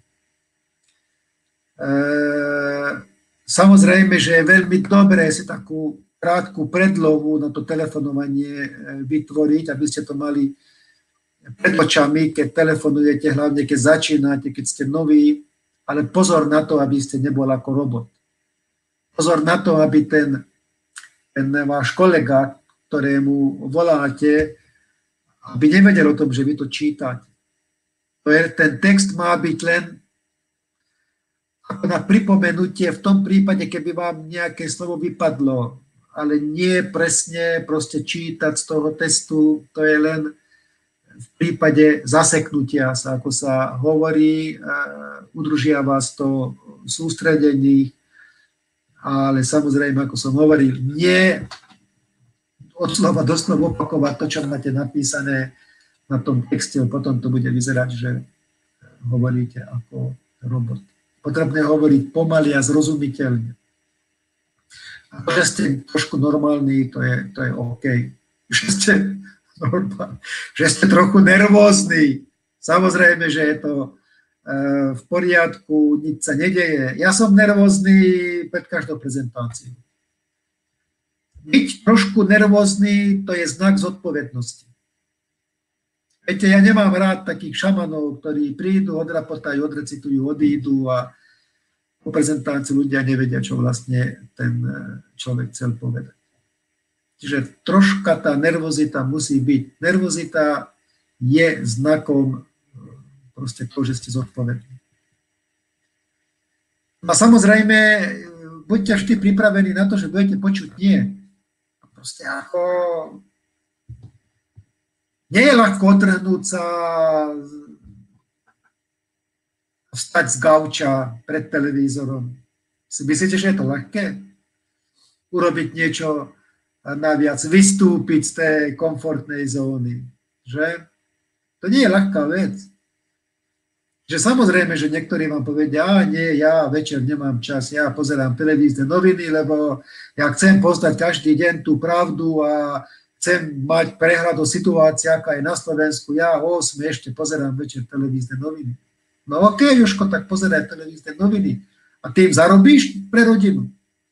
E, samozrejme, že je veľmi dobré si takú krátku predlohu na to telefonovanie vytvoriť, aby ste to mali pred očami, keď telefonujete, hlavne keď začínate, keď ste noví, ale pozor na to, aby ste nebol ako robot. Pozor na to, aby ten, ten váš kolega, ktorému voláte, aby nevedel o tom, že vy to čítate. To je, ten text má byť len ako na pripomenutie v tom prípade, keby vám nejaké slovo vypadlo, ale nie presne proste čítať z toho testu, to je len v prípade zaseknutia sa, ako sa hovorí, udržia vás to sústredených, ale samozrejme, ako som hovoril, nie od slova do slova opakovať to, čo máte napísané na tom texte, potom to bude vyzerať, že hovoríte ako robot. Potrebné hovoriť pomaly a zrozumiteľne. A to, že ste trošku normálni, to je, to je OK. Že ste že ste trochu nervózni. Samozrejme, že je to v poriadku, nič sa nedeje. Ja som nervózny pred každou prezentáciou. Byť trošku nervózny, to je znak zodpovednosti. Viete, ja nemám rád takých šamanov, ktorí prídu, odrapotajú, odrecitujú, odídu a po prezentácii ľudia nevedia, čo vlastne ten človek chcel povedať. Čiže troška tá nervozita musí byť. Nervozita je znakom proste toho, že ste zodpovední. A samozrejme, buďte vždy pripravení na to, že budete počuť nie. Proste ako... Nie je ľahko otrhnúť sa, vstať z gauča pred televízorom. Si myslíte, že je to ľahké? Urobiť niečo naviac, vystúpiť z tej komfortnej zóny, že? To nie je ľahká vec. Že samozrejme, že niektorí vám povedia, a nie, ja večer nemám čas, ja pozerám televízne noviny, lebo ja chcem poznať každý deň tú pravdu a chcem mať prehľad o situácii, aká je na Slovensku. Ja o osem ešte pozerám večer televízne noviny. No okej, okay, Jožko, tak pozeraj televízne noviny. A tým zarobíš pre rodinu.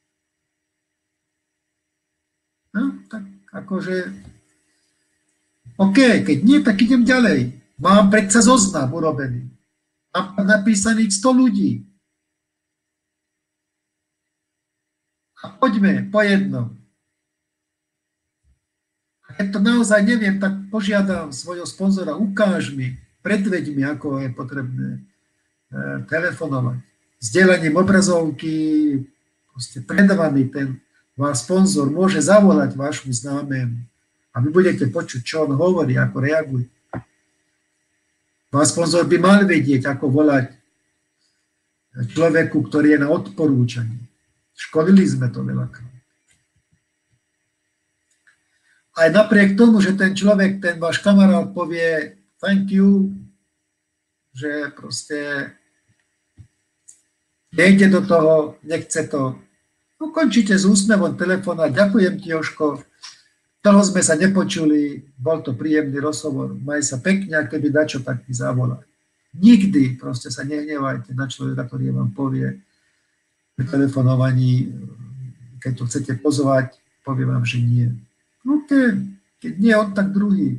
No, tak akože... OK, keď nie, tak idem ďalej. Mám predsa zoznam urobený. Mám napísaných sto ľudí. A poďme po jednom. A keď to naozaj neviem, tak požiadam svojho sponzora, ukáž mi, predveď mi, ako je potrebné e, telefonovať. Sdielaním obrazovky, proste predavaný ten váš sponzor môže zavolať vášmu známemu a vy budete počuť, čo on hovorí, ako reaguje. Váš sponzor by mal vedieť, ako volať človeku, ktorý je na odporúčaní. Školili sme to veľakrát. Aj napriek tomu, že ten človek, ten váš kamarát povie thank you, že proste nejde do toho, nechce to, ukončíte s úsmevom telefóna, ďakujem ti, Jožko, toho sme sa nepočuli, bol to príjemný rozhovor, maj sa pekne, a keby dačo, tak mi zavolaj. Nikdy proste sa nehnevajte na človeka, ktorý vám povie pri telefonovaní, keď to chcete pozvať, povie vám, že nie. OK, keď nie on, tak druhý.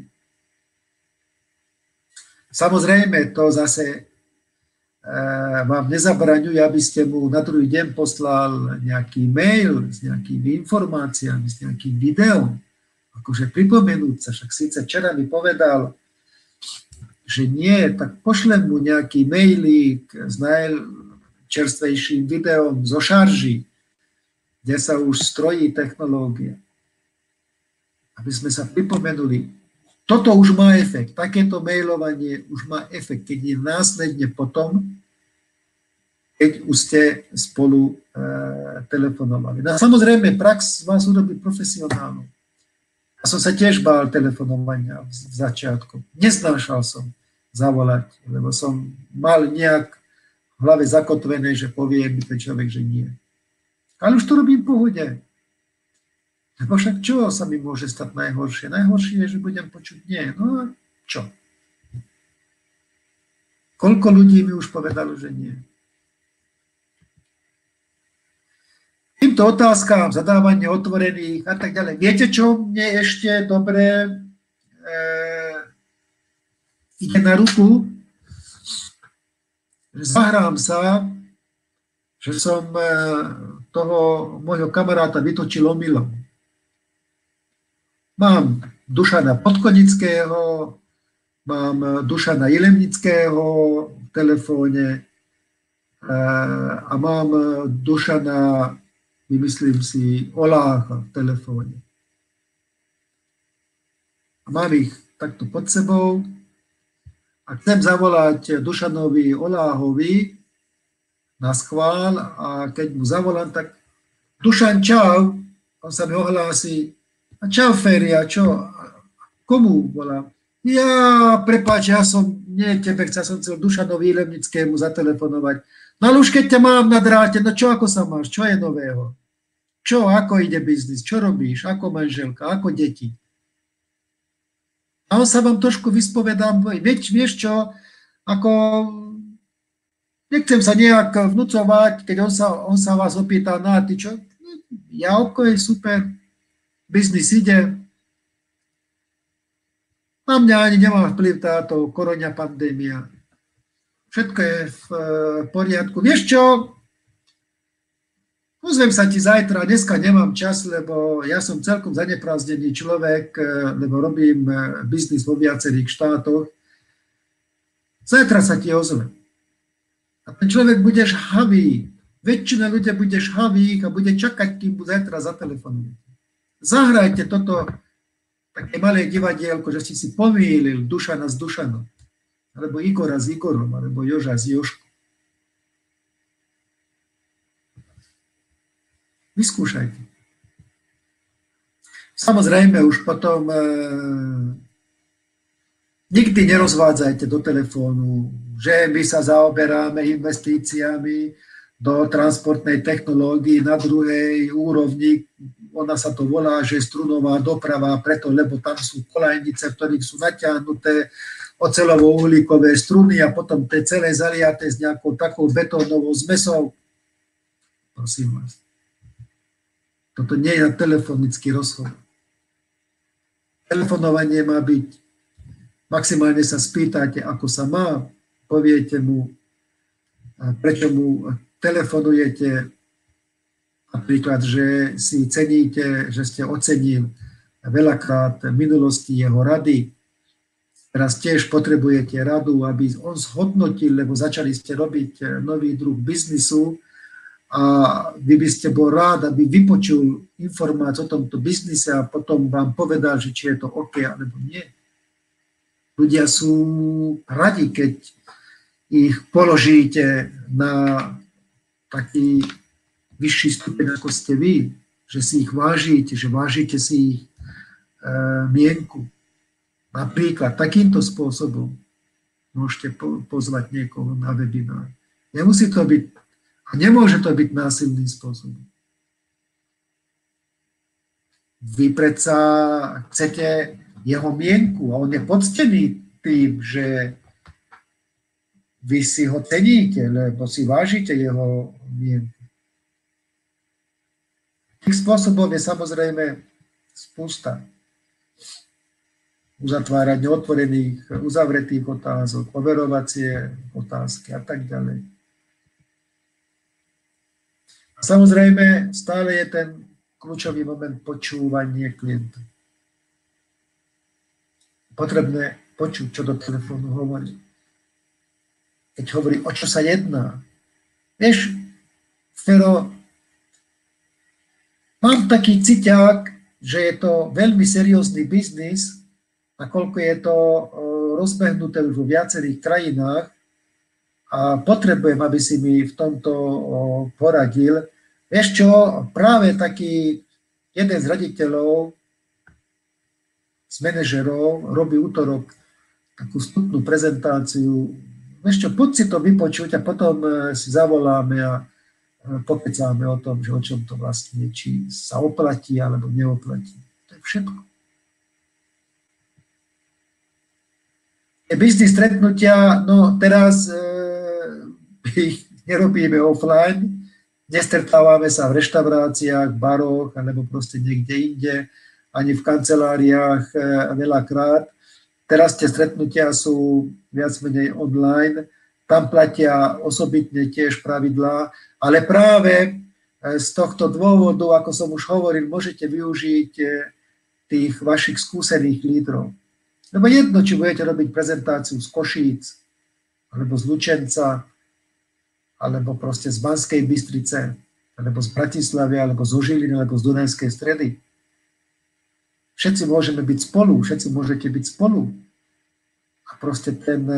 Samozrejme, to zase e, vám nezabraňuje, aby ste mu na druhý deň poslal nejaký mail s nejakými informáciami, s nejakým videom. Akože pripomenúť sa, však síce včera mi povedal, že nie, tak pošlem mu nejaký mailík s najčerstvejším videom zo šarží, kde sa už strojí technológia. Aby sme sa pripomenuli, toto už má efekt, takéto mailovanie už má efekt, keď je následne potom, keď už ste spolu e, telefonovali. No a samozrejme, prax vás urobí profesionálnu. Ja som sa tiež bál telefonovania v začiatku. Neznášal som zavolať, lebo som mal nejak v hlave zakotvené, že povie mi ten človek, že nie. Ale už to robím v pohode. Lebo však čo sa mi môže stať najhoršie? Najhoršie je, že budem počuť nie. No a čo? Koľko ľudí mi už povedalo, že nie? Týmto otázkám, zadávanie otvorených a tak ďalej. Viete, čo mne ešte dobre e, ide na ruku? Že zahrám sa, že som e, toho môjho kamaráta vytočil omylom. Mám Dušana Podkonického, mám Dušana Jilemnického v telefóne a mám Dušana, vymyslím si, Oláha v telefóne. A mám ich takto pod sebou a chcem zavolať Dušanovi Oláhovi na schvál a keď mu zavolám, tak Dušan, čau, on sa mi ohlási. A čau, Féria, čo? Komu volám? Ja, prepáč, ja som, nie tebe, chcel som chcel Dušanovi Jilemnickému zatelefonovať. No ale už keď ťa mám na dráte, no čo, ako sa máš? Čo je nového? Čo, ako ide biznis? Čo robíš? Ako manželka? Ako deti? A on sa vám trošku vyspovedám, vieš, vieš čo, ako, nechcem sa nejak vnúcovať, keď on sa, on sa vás opýta, no a ty čo? Ja, ok, super. Biznis ide. Na mňa ani nemá vplyv táto korona pandémia. Všetko je v poriadku. Vieš čo? Pozvem sa ti zajtra. Dneska nemám čas, lebo ja som celkom zaneprázdnený človek, lebo robím biznis vo viacerých štátoch. Zajtra sa ti ozvem. A ten človek bude žhavý. Väčšina ľudia bude žhavých a bude čakať, kým mu zajtra zatelefonuje. Zahrajte toto také malé divadielko, že si si pomýlil Dušana s Dušanom, alebo Igora s Igorom, alebo Joža s Jožkom. Vyskúšajte. Samozrejme, už potom e, nikdy nerozvádzajte do telefónu že my sa zaoberáme investíciami do transportnej technológie na druhej úrovni. Ona sa to volá, že strunová doprava, preto, lebo tam sú kolajnice, v ktorých sú natiahnuté oceľovo-uhlíkové struny a potom tie celé zaliaté s nejakou takou betónovou zmesou. Prosím vás. Toto nie je na telefonický rozhovor. Telefonovanie má byť, maximálne sa spýtate, ako sa má, poviete mu, prečo mu telefonujete, napríklad, že si ceníte, že ste ocenil veľakrát v minulosti jeho rady. Teraz tiež potrebujete radu, aby on zhodnotil, lebo začali ste robiť nový druh biznisu a vy by ste bol rád, aby vypočul informáciu o tomto biznise a potom vám povedal, že či je to OK alebo nie. Ľudia sú radi, keď ich položíte na taký vyšší stupeň, ako ste vy, že si ich vážite, že vážite si ich e, mienku. Napríklad takýmto spôsobom môžete po, pozvať niekoho na webinár. Nemusí to byť, a nemôže to byť násilným spôsobom. Vy predsa chcete jeho mienku a on je poctený tým, že vy si ho ceníte, lebo si vážite jeho mienku. Tých spôsobov je samozrejme spústa. Uzatváranie otvorených, uzavretých otázok, overovacie otázky a tak ďalej. A samozrejme stále je ten kľúčový moment počúvanie klienta. Potrebné počuť, čo do telefónu hovorí. Keď hovorí, o čo sa jedná. Vieš, Fero, mám taký ciťák, že je to veľmi seriózny biznis, nakoľko je to rozbehnuté už vo viacerých krajinách a potrebujem, aby si mi v tomto poradil. Vieš čo, práve taký jeden z raditeľov, z manažerov, robí útorok takú vstupnú prezentáciu. Vieš čo, poď si to vypočuť a potom si zavoláme a popecáme o tom, že o čom to vlastne je, či sa oplatí alebo neoplatí. To je všetko. Biznis stretnutia, no teraz e, ich nerobíme offline, nestretávame sa v reštauráciách, baroch alebo proste niekde inde, ani v kanceláriách e, veľakrát. Teraz tie stretnutia sú viac menej online, tam platia osobitne tiež pravidlá, ale práve z tohto dôvodu, ako som už hovoril, môžete využiť tých vašich skúsených lídrov. Lebo jedno, či budete robiť prezentáciu z Košíc, alebo z Lučenca, alebo proste z Banskej Bystrice, alebo z Bratislavy, alebo z Žiliny, alebo z Dunajskej Stredy. Všetci môžeme byť spolu, všetci môžete byť spolu. A proste ten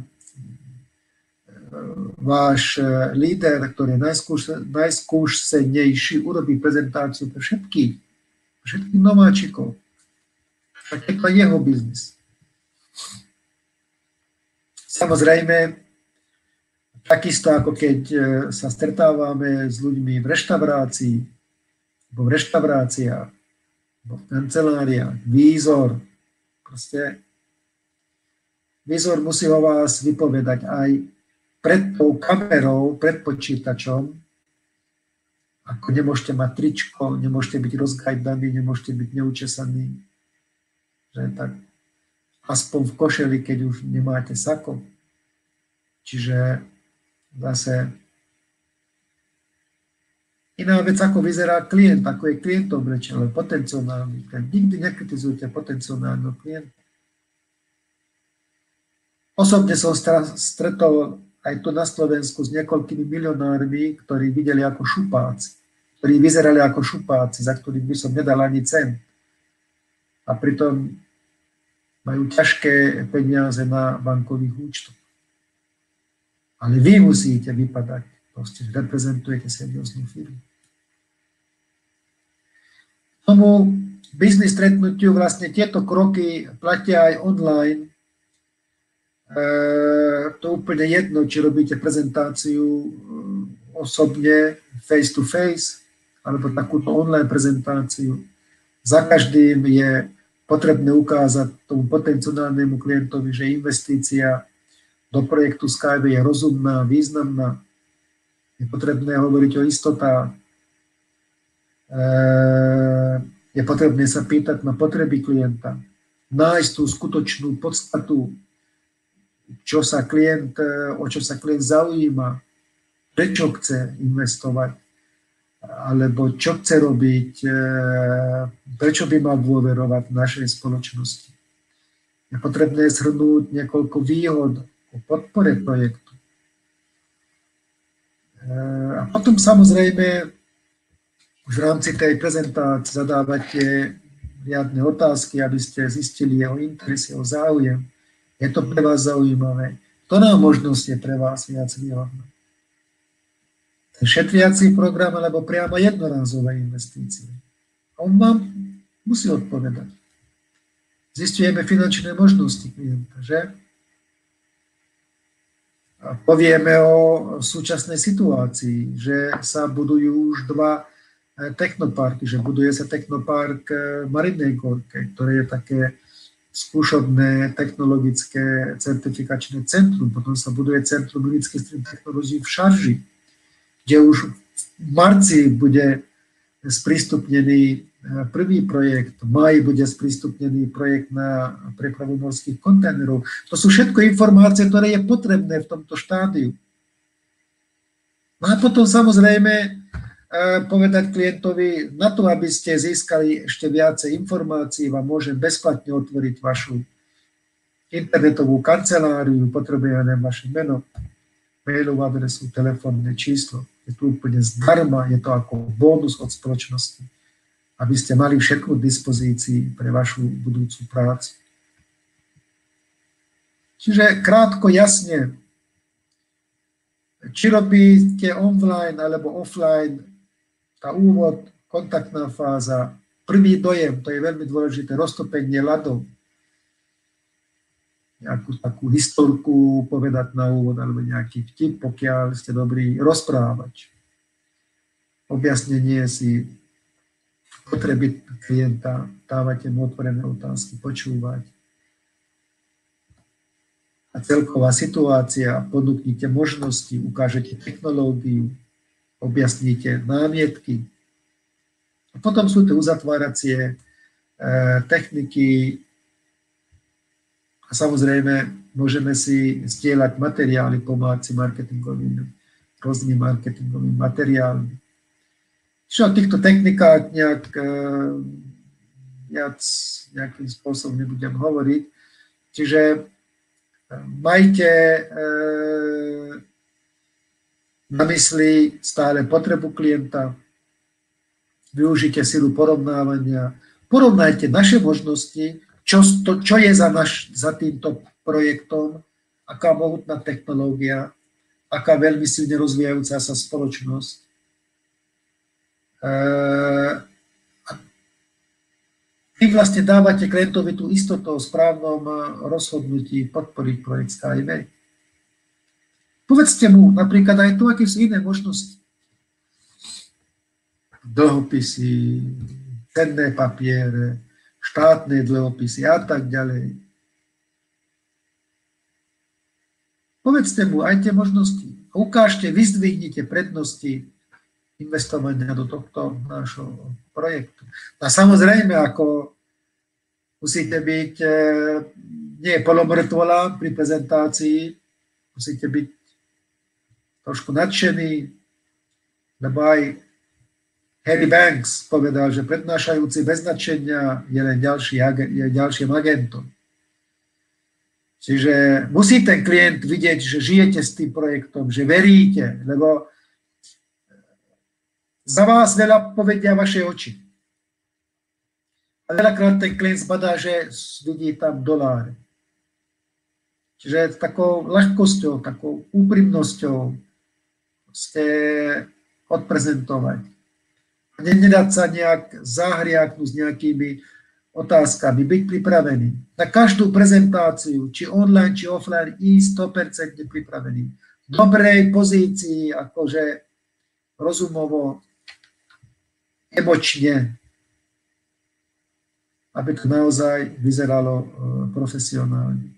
váš líder, ktorý je najskúsenejší, urobí prezentáciu pre všetkých, všetkých nováčikov. Tak je to jeho biznis. Samozrejme, takisto ako keď sa stretávame s ľuďmi v reštaurácii, alebo v reštauráciách, alebo v kanceláriách, výzor, proste výzor musí o vás vypovedať aj pred tou kamerou, pred počítačom, ako nemôžete mať tričko, nemôžete byť rozgajdaní, nemôžete byť neučesaní, že tak aspoň v košeli, keď už nemáte sako. Čiže zase iná vec, ako vyzerá klient, ako je klient oblečený, potenciálny klient. Nikdy nekritizujte potenciálneho klienta. Osobne som stretol aj tu na Slovensku s niekoľkými milionármi, ktorí videli ako šupáci, ktorí vyzerali ako šupáci, za ktorých by som nedal ani cent. A pritom majú ťažké peniaze na bankových účtoch. Ale vy musíte vypadať, proste reprezentujete serióznu firmu. Tomu biznis stretnutiu vlastne tieto kroky platia aj online. to úplne jedno, či robíte prezentáciu osobne, face to face, alebo takúto online prezentáciu. Za každým je potrebné ukázať tomu potenciálnemu klientovi, že investícia do projektu Skyway je rozumná, významná. Je potrebné hovoriť o istotách. Je potrebné sa pýtať na potreby klienta, nájsť tú skutočnú podstatu, čo sa klient, o čo sa klient zaujíma, prečo chce investovať, alebo čo chce robiť, prečo by mal dôverovať v našej spoločnosti. Je potrebné zhrnúť niekoľko výhod o podpore projektu. A potom samozrejme už v rámci tej prezentácie zadávate riadne otázky, aby ste zistili jeho interes, jeho záujem. Je to pre vás zaujímavé? Ktorá možnosť je pre vás viac výhodná? Ten šetriací program alebo priamo jednorázové investície? On vám musí odpovedať. Zistujeme finančné možnosti klienta, že? A povieme o súčasnej situácii, že sa budujú už dva technoparky, že buduje sa technopark v Marinej Gorke, ktoré je také skúšobné technologické certifikačné centrum. Potom sa buduje Centrum lidských technológií v Šarži, kde už v marci bude sprístupnený prvý projekt, v máji bude sprístupnený projekt na prepravu morských kontajnerov. To sú všetko informácie, ktoré je potrebné v tomto štádiu. No a potom samozrejme povedať klientovi, na to, aby ste získali ešte viacej informácií, vám môžem bezplatne otvoriť vašu internetovú kanceláriu, potrebujeme vaše meno, mailovú adresu, telefónne číslo. Je to úplne zdarma, je to ako bonus od spoločnosti, aby ste mali všetko k dispozícii pre vašu budúcu prácu. Čiže krátko, jasne, či robíte online alebo offline, tá úvod, kontaktná fáza, prvý dojem, to je veľmi dôležité, roztopenie ľadov. Nejakú takú historku povedať na úvod, alebo nejaký vtip, pokiaľ ste dobrý rozprávač. Objasnenie si potreby klienta, dávate mu otvorené otázky, počúvať. A celková situácia, ponúknite možnosti, ukážete technológiu, objasníte námietky. A potom sú to uzatváracie e, techniky a samozrejme môžeme si zdieľať materiály, pomáhať si marketingovými, rôznymi marketingovými materiálmi. Čo o týchto technikách nejak e, viac nejakým spôsobom nebudem hovoriť. Čiže e, majte e, na mysli stále potrebu klienta, využite silu porovnávania, porovnajte naše možnosti, čo, to, čo je za, naš, za týmto projektom, aká mohutná technológia, aká veľmi silne rozvíjajúca sa spoločnosť. E, Vy vlastne dávate klientovi tú istotu o správnom rozhodnutí podporiť projekt Skyway. Povedzte mu napríklad aj to, aké sú iné možnosti. Dlhopisy, cenné papiere, štátne dlhopisy a tak ďalej. Povedzte mu aj tie možnosti. Ukážte, vyzdvihnite prednosti investovania do tohto nášho projektu. A samozrejme, ako musíte byť nie polomrtvola pri prezentácii, musíte byť trošku nadšený, lebo aj Harry Banks povedal, že prednášajúci bez nadšenia je len ďalší, je ďalším agentom. Čiže musí ten klient vidieť, že žijete s tým projektom, že veríte, lebo za vás veľa povedia vaše oči. A veľakrát ten klient zbadá, že vidí tam doláre. Čiže takou ľahkosťou, takou úprimnosťou ste odprezentovať. Nedať sa nejak zahriaknúť s nejakými otázkami, byť pripravený. Na každú prezentáciu, či online, či offline, ísť sto percent pripravený. V dobrej pozícii, akože rozumovo, emočne, aby to naozaj vyzeralo profesionálne.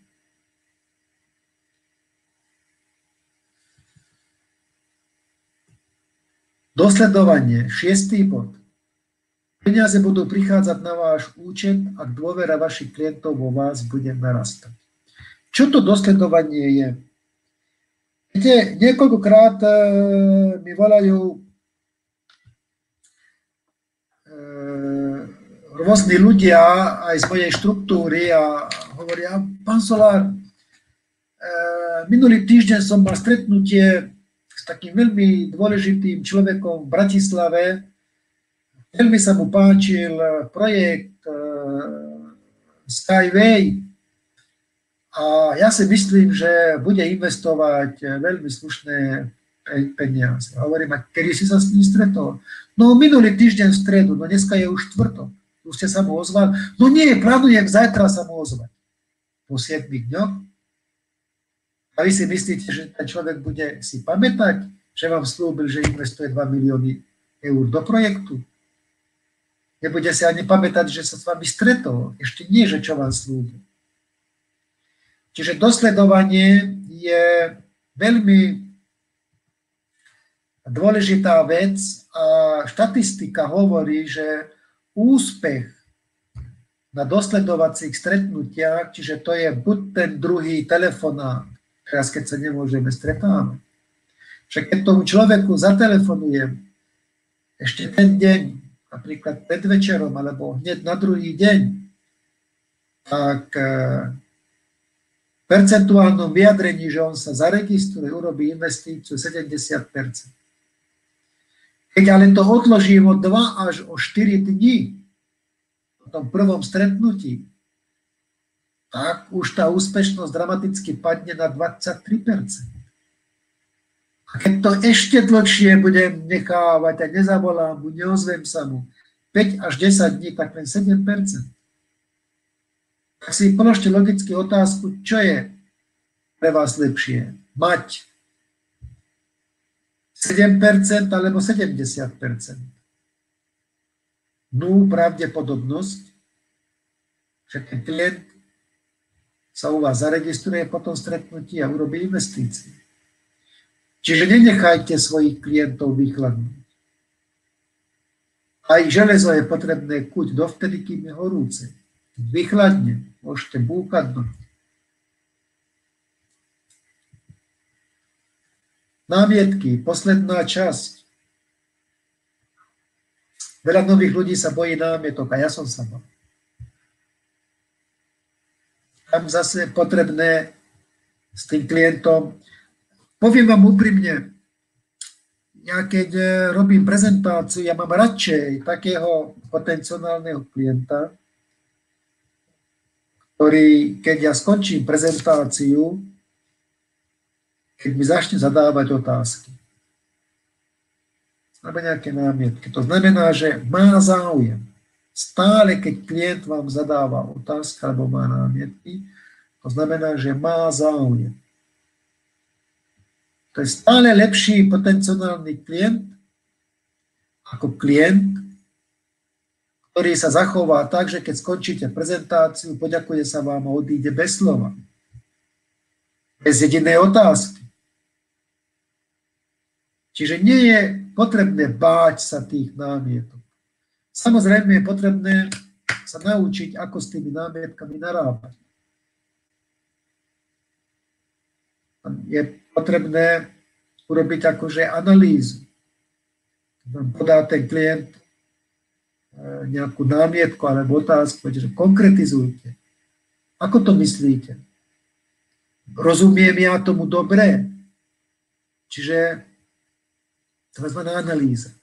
Dosledovanie, šiestý bod. Peniaze budú prichádzať na váš účet, ak dôvera vašich klientov vo vás bude narastať. Čo to dosledovanie je? Viete, niekoľkokrát e, mi volajú e, rôzni ľudia aj z mojej štruktúry a hovoria, pán Solár, e, minulý týždeň som mal stretnutie s takým veľmi dôležitým človekom v Bratislave. Veľmi sa mu páčil projekt Skyway a ja si myslím, že bude investovať veľmi slušné peniaze. Hovorím, a kedy si sa s ním stretol? No minulý týždeň v stredu, no dneska je už štvrtok. Už ste sa mu ozvali? No nie, plánujem zajtra sa mu ozvať. Po siedmich dňoch. A vy si myslíte, že ten človek bude si pamätať, že vám slúbil, že investuje dva milióny eur do projektu? Nebude si ani pamätať, že sa s vami stretol. Ešte nie, že čo vám slúbil. Čiže dosledovanie je veľmi dôležitá vec a štatistika hovorí, že úspech na dosledovacích stretnutiach, čiže to je buď ten druhý telefonát, teraz keď sa nemôžeme stretávať. Že keď tomu človeku zatelefonujem ešte ten deň, napríklad pred večerom, alebo hneď na druhý deň, tak v percentuálnom vyjadrení, že on sa zaregistruje, urobí investíciu sedemdesiat percent. Keď ale to odložím o dva až o štyri dní, po tom prvom stretnutí, tak už tá úspešnosť dramaticky padne na dvadsaťtri percent. A keď to ešte dlhšie budem nechávať a nezavolám mu, neozvem sa mu, päť až desať dní, tak len sedem percent. Tak si položte logicky otázku, čo je pre vás lepšie? Mať sedem percent alebo sedemdesiat percent. Nú pravdepodobnosť, že ten klient sa u vás zaregistruje po tom stretnutí a urobí investície. Čiže nenechajte svojich klientov vychladnúť. Aj železo je potrebné kuť dovtedy, kým je horúce. Vychladne, môžete búchať. Námietky, posledná časť. Veľa nových ľudí sa bojí námietok a ja som sa bol. Tam zase potrebné s tým klientom. Poviem vám úprimne, ja keď robím prezentáciu, ja mám radšej takého potenciálneho klienta, ktorý, keď ja skončím prezentáciu, keď mi začne zadávať otázky. Alebo nejaké námietky. To znamená, že má záujem. Stále, keď klient vám zadáva otázky alebo má námietky, to znamená, že má záujem. To je stále lepší potenciálny klient ako klient, ktorý sa zachová tak, že keď skončíte prezentáciu, poďakuje sa vám a odíde bez slova. Bez jedinej otázky. Čiže nie je potrebné báť sa tých námietok. Samozrejme je potrebné sa naučiť, ako s tými námietkami narábať. Je potrebné urobiť akože analýzu. Podá ten klient nejakú námietku alebo otázku, že konkretizujte. Ako to myslíte? Rozumiem ja tomu dobre? Čiže to znamená analýza.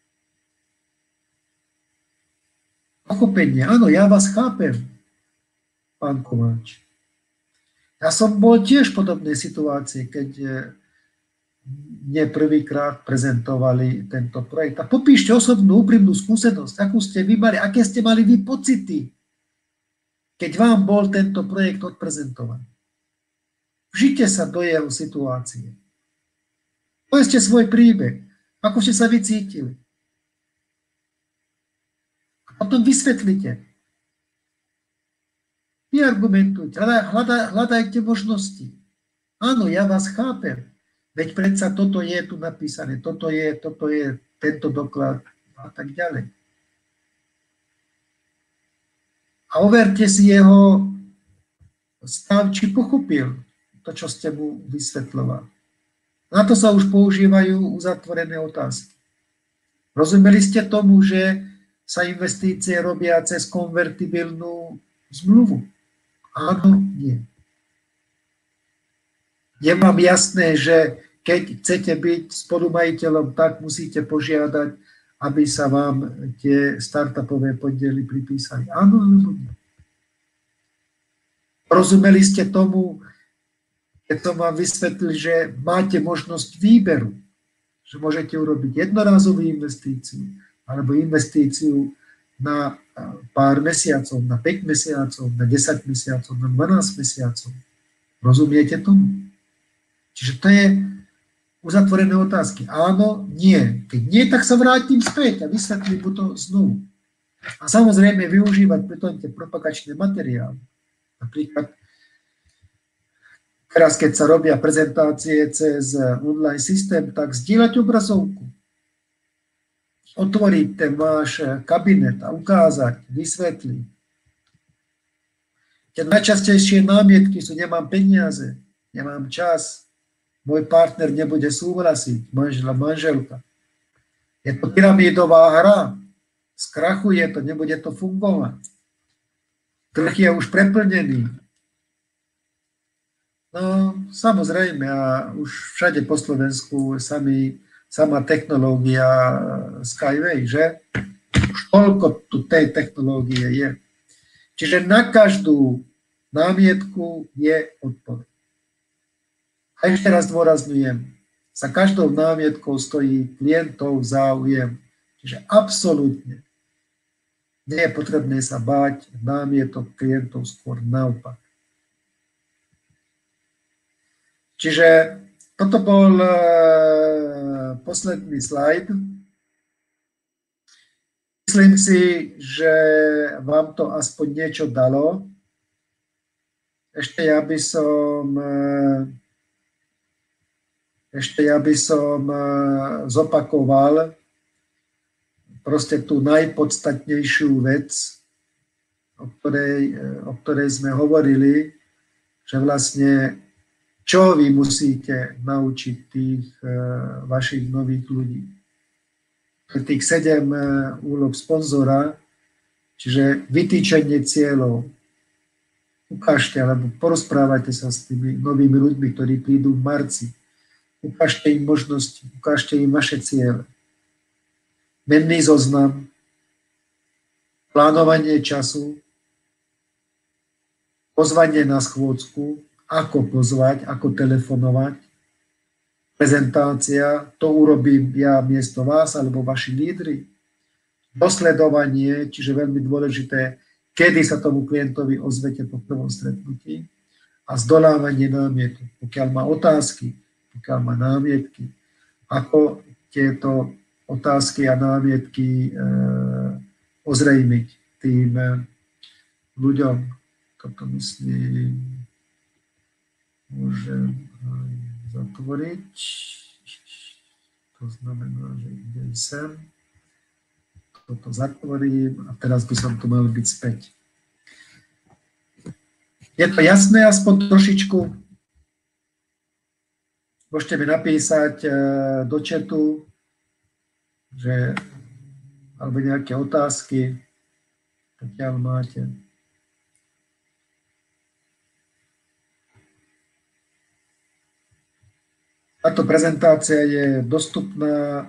Pochopenie. Áno, ja vás chápem, pán Kováč. Ja som bol tiež v podobnej situácii, keď mne prvýkrát prezentovali tento projekt. A popíšte osobnú úprimnú skúsenosť, akú ste vy mali, aké ste mali vy pocity, keď vám bol tento projekt odprezentovaný. Vžite sa do jeho situácie. Povedzte svoj príbeh, ako ste sa vycítili. A potom vysvetlite. Vyargumentujte, hľadaj, hľadajte možnosti. Áno, ja vás chápem, veď predsa toto je tu napísané, toto je, toto je tento doklad a tak ďalej. A overte si jeho stav, či pochopil to, čo ste mu vysvetľovali. Na to sa už používajú uzatvorené otázky. Rozumeli ste tomu, že sa investície robia cez konvertibilnú zmluvu? Áno, nie. Je vám jasné, že keď chcete byť spolumajiteľom, tak musíte požiadať, aby sa vám tie startupové podiely pripísali. Áno, alebo nie. Rozumeli ste tomu, keď som vám vysvetlil, že máte možnosť výberu, že môžete urobiť jednorázovú investíciu alebo investíciu na pár mesiacov, na päť mesiacov, na desať mesiacov, na dvanásť mesiacov. Rozumiete tomu? Čiže to je uzatvorené otázky. Áno, nie. Keď nie, tak sa vrátim späť a vysvetlím to znovu. A samozrejme využívať pritom tie propagačné materiály. Napríklad teraz, keď sa robia prezentácie cez online systém, tak zdieľať obrazovku. Otvoriť ten váš kabinet a ukázať, vysvetliť. Tie najčastejšie námietky sú: nemám peniaze, nemám čas, môj partner nebude súhlasiť, manžela, manželka. Je to pyramídová hra, skrachuje to, nebude to fungovať. Trh je už preplnený. No, samozrejme, a už všade po Slovensku sami, sama technológia Skyway, že? Už toľko tu tej technológie je. Čiže na každú námietku je odpoveď. A ešte raz dôrazňujem, za každou námietkou stojí klientov záujem. Čiže absolútne nie je potrebné sa báť námietok klientov, skôr naopak. Čiže toto bol uh, posledný slajd. Myslím si, že vám to aspoň niečo dalo. Ešte ja by som, uh, ešte ja by som uh, zopakoval proste tú najpodstatnejšiu vec, o ktorej, o ktorej sme hovorili, že vlastne čo vy musíte naučiť tých uh, vašich nových ľudí. Tých sedem uh, úloh sponzora, čiže vytýčenie cieľov. Ukážte, alebo porozprávajte sa s tými novými ľuďmi, ktorí prídu v marci. Ukážte im možnosti, ukážte im vaše ciele. Menný zoznam, plánovanie času, pozvanie na schôdzku, ako pozvať, ako telefonovať, prezentácia, to urobím ja miesto vás alebo vaši lídri, dosledovanie, čiže veľmi dôležité, kedy sa tomu klientovi ozvete po prvom stretnutí, a zdolávanie námietok, pokiaľ má otázky, pokiaľ má námietky, ako tieto otázky a námietky e, ozrejmiť tým e, ľuďom. Toto myslím, môžem aj zatvoriť. To znamená, že idem sem. Toto zatvorím a teraz by som tu mal byť späť. Je to jasné aspoň trošičku? Môžete mi napísať e, do chatu, že, alebo nejaké otázky, pokiaľ máte. Táto prezentácia je dostupná,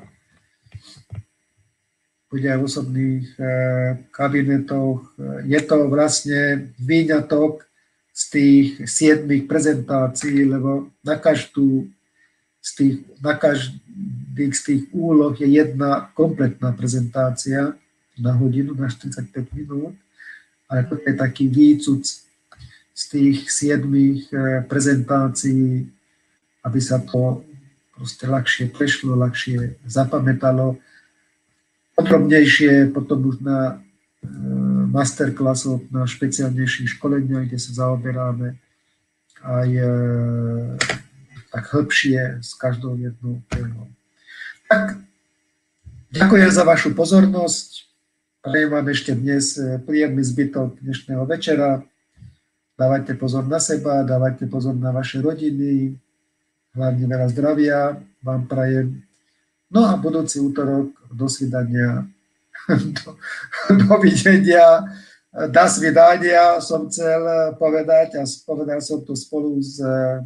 bude aj v osobných e, kabinetoch. Je to vlastne výňatok z tých siedmých prezentácií, lebo na každú z tých, na každých z tých úloh je jedna kompletná prezentácia na hodinu, na štyridsaťpäť minút. ale to je taký výcud z tých siedmých prezentácií, aby sa to proste ľahšie prešlo, ľahšie zapamätalo. Podrobnejšie potom už na masterklasoch, na špeciálnejších školeniach, kde sa zaoberáme aj tak hĺbšie s každou jednou témou. Tak, ďakujem za vašu pozornosť. Prajem vám ešte dnes príjemný zbytok dnešného večera. Dávajte pozor na seba, dávajte pozor na vaše rodiny, hlavne veľa zdravia vám prajem. No a budúci útorok do svidania, do, dovidenia, do svidania som chcel povedať a povedal som to spolu s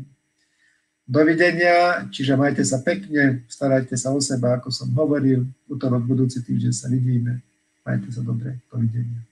dovidenia, čiže majte sa pekne, starajte sa o seba, ako som hovoril, útorok budúci týždeň sa vidíme. Majte sa dobre, dovidenia.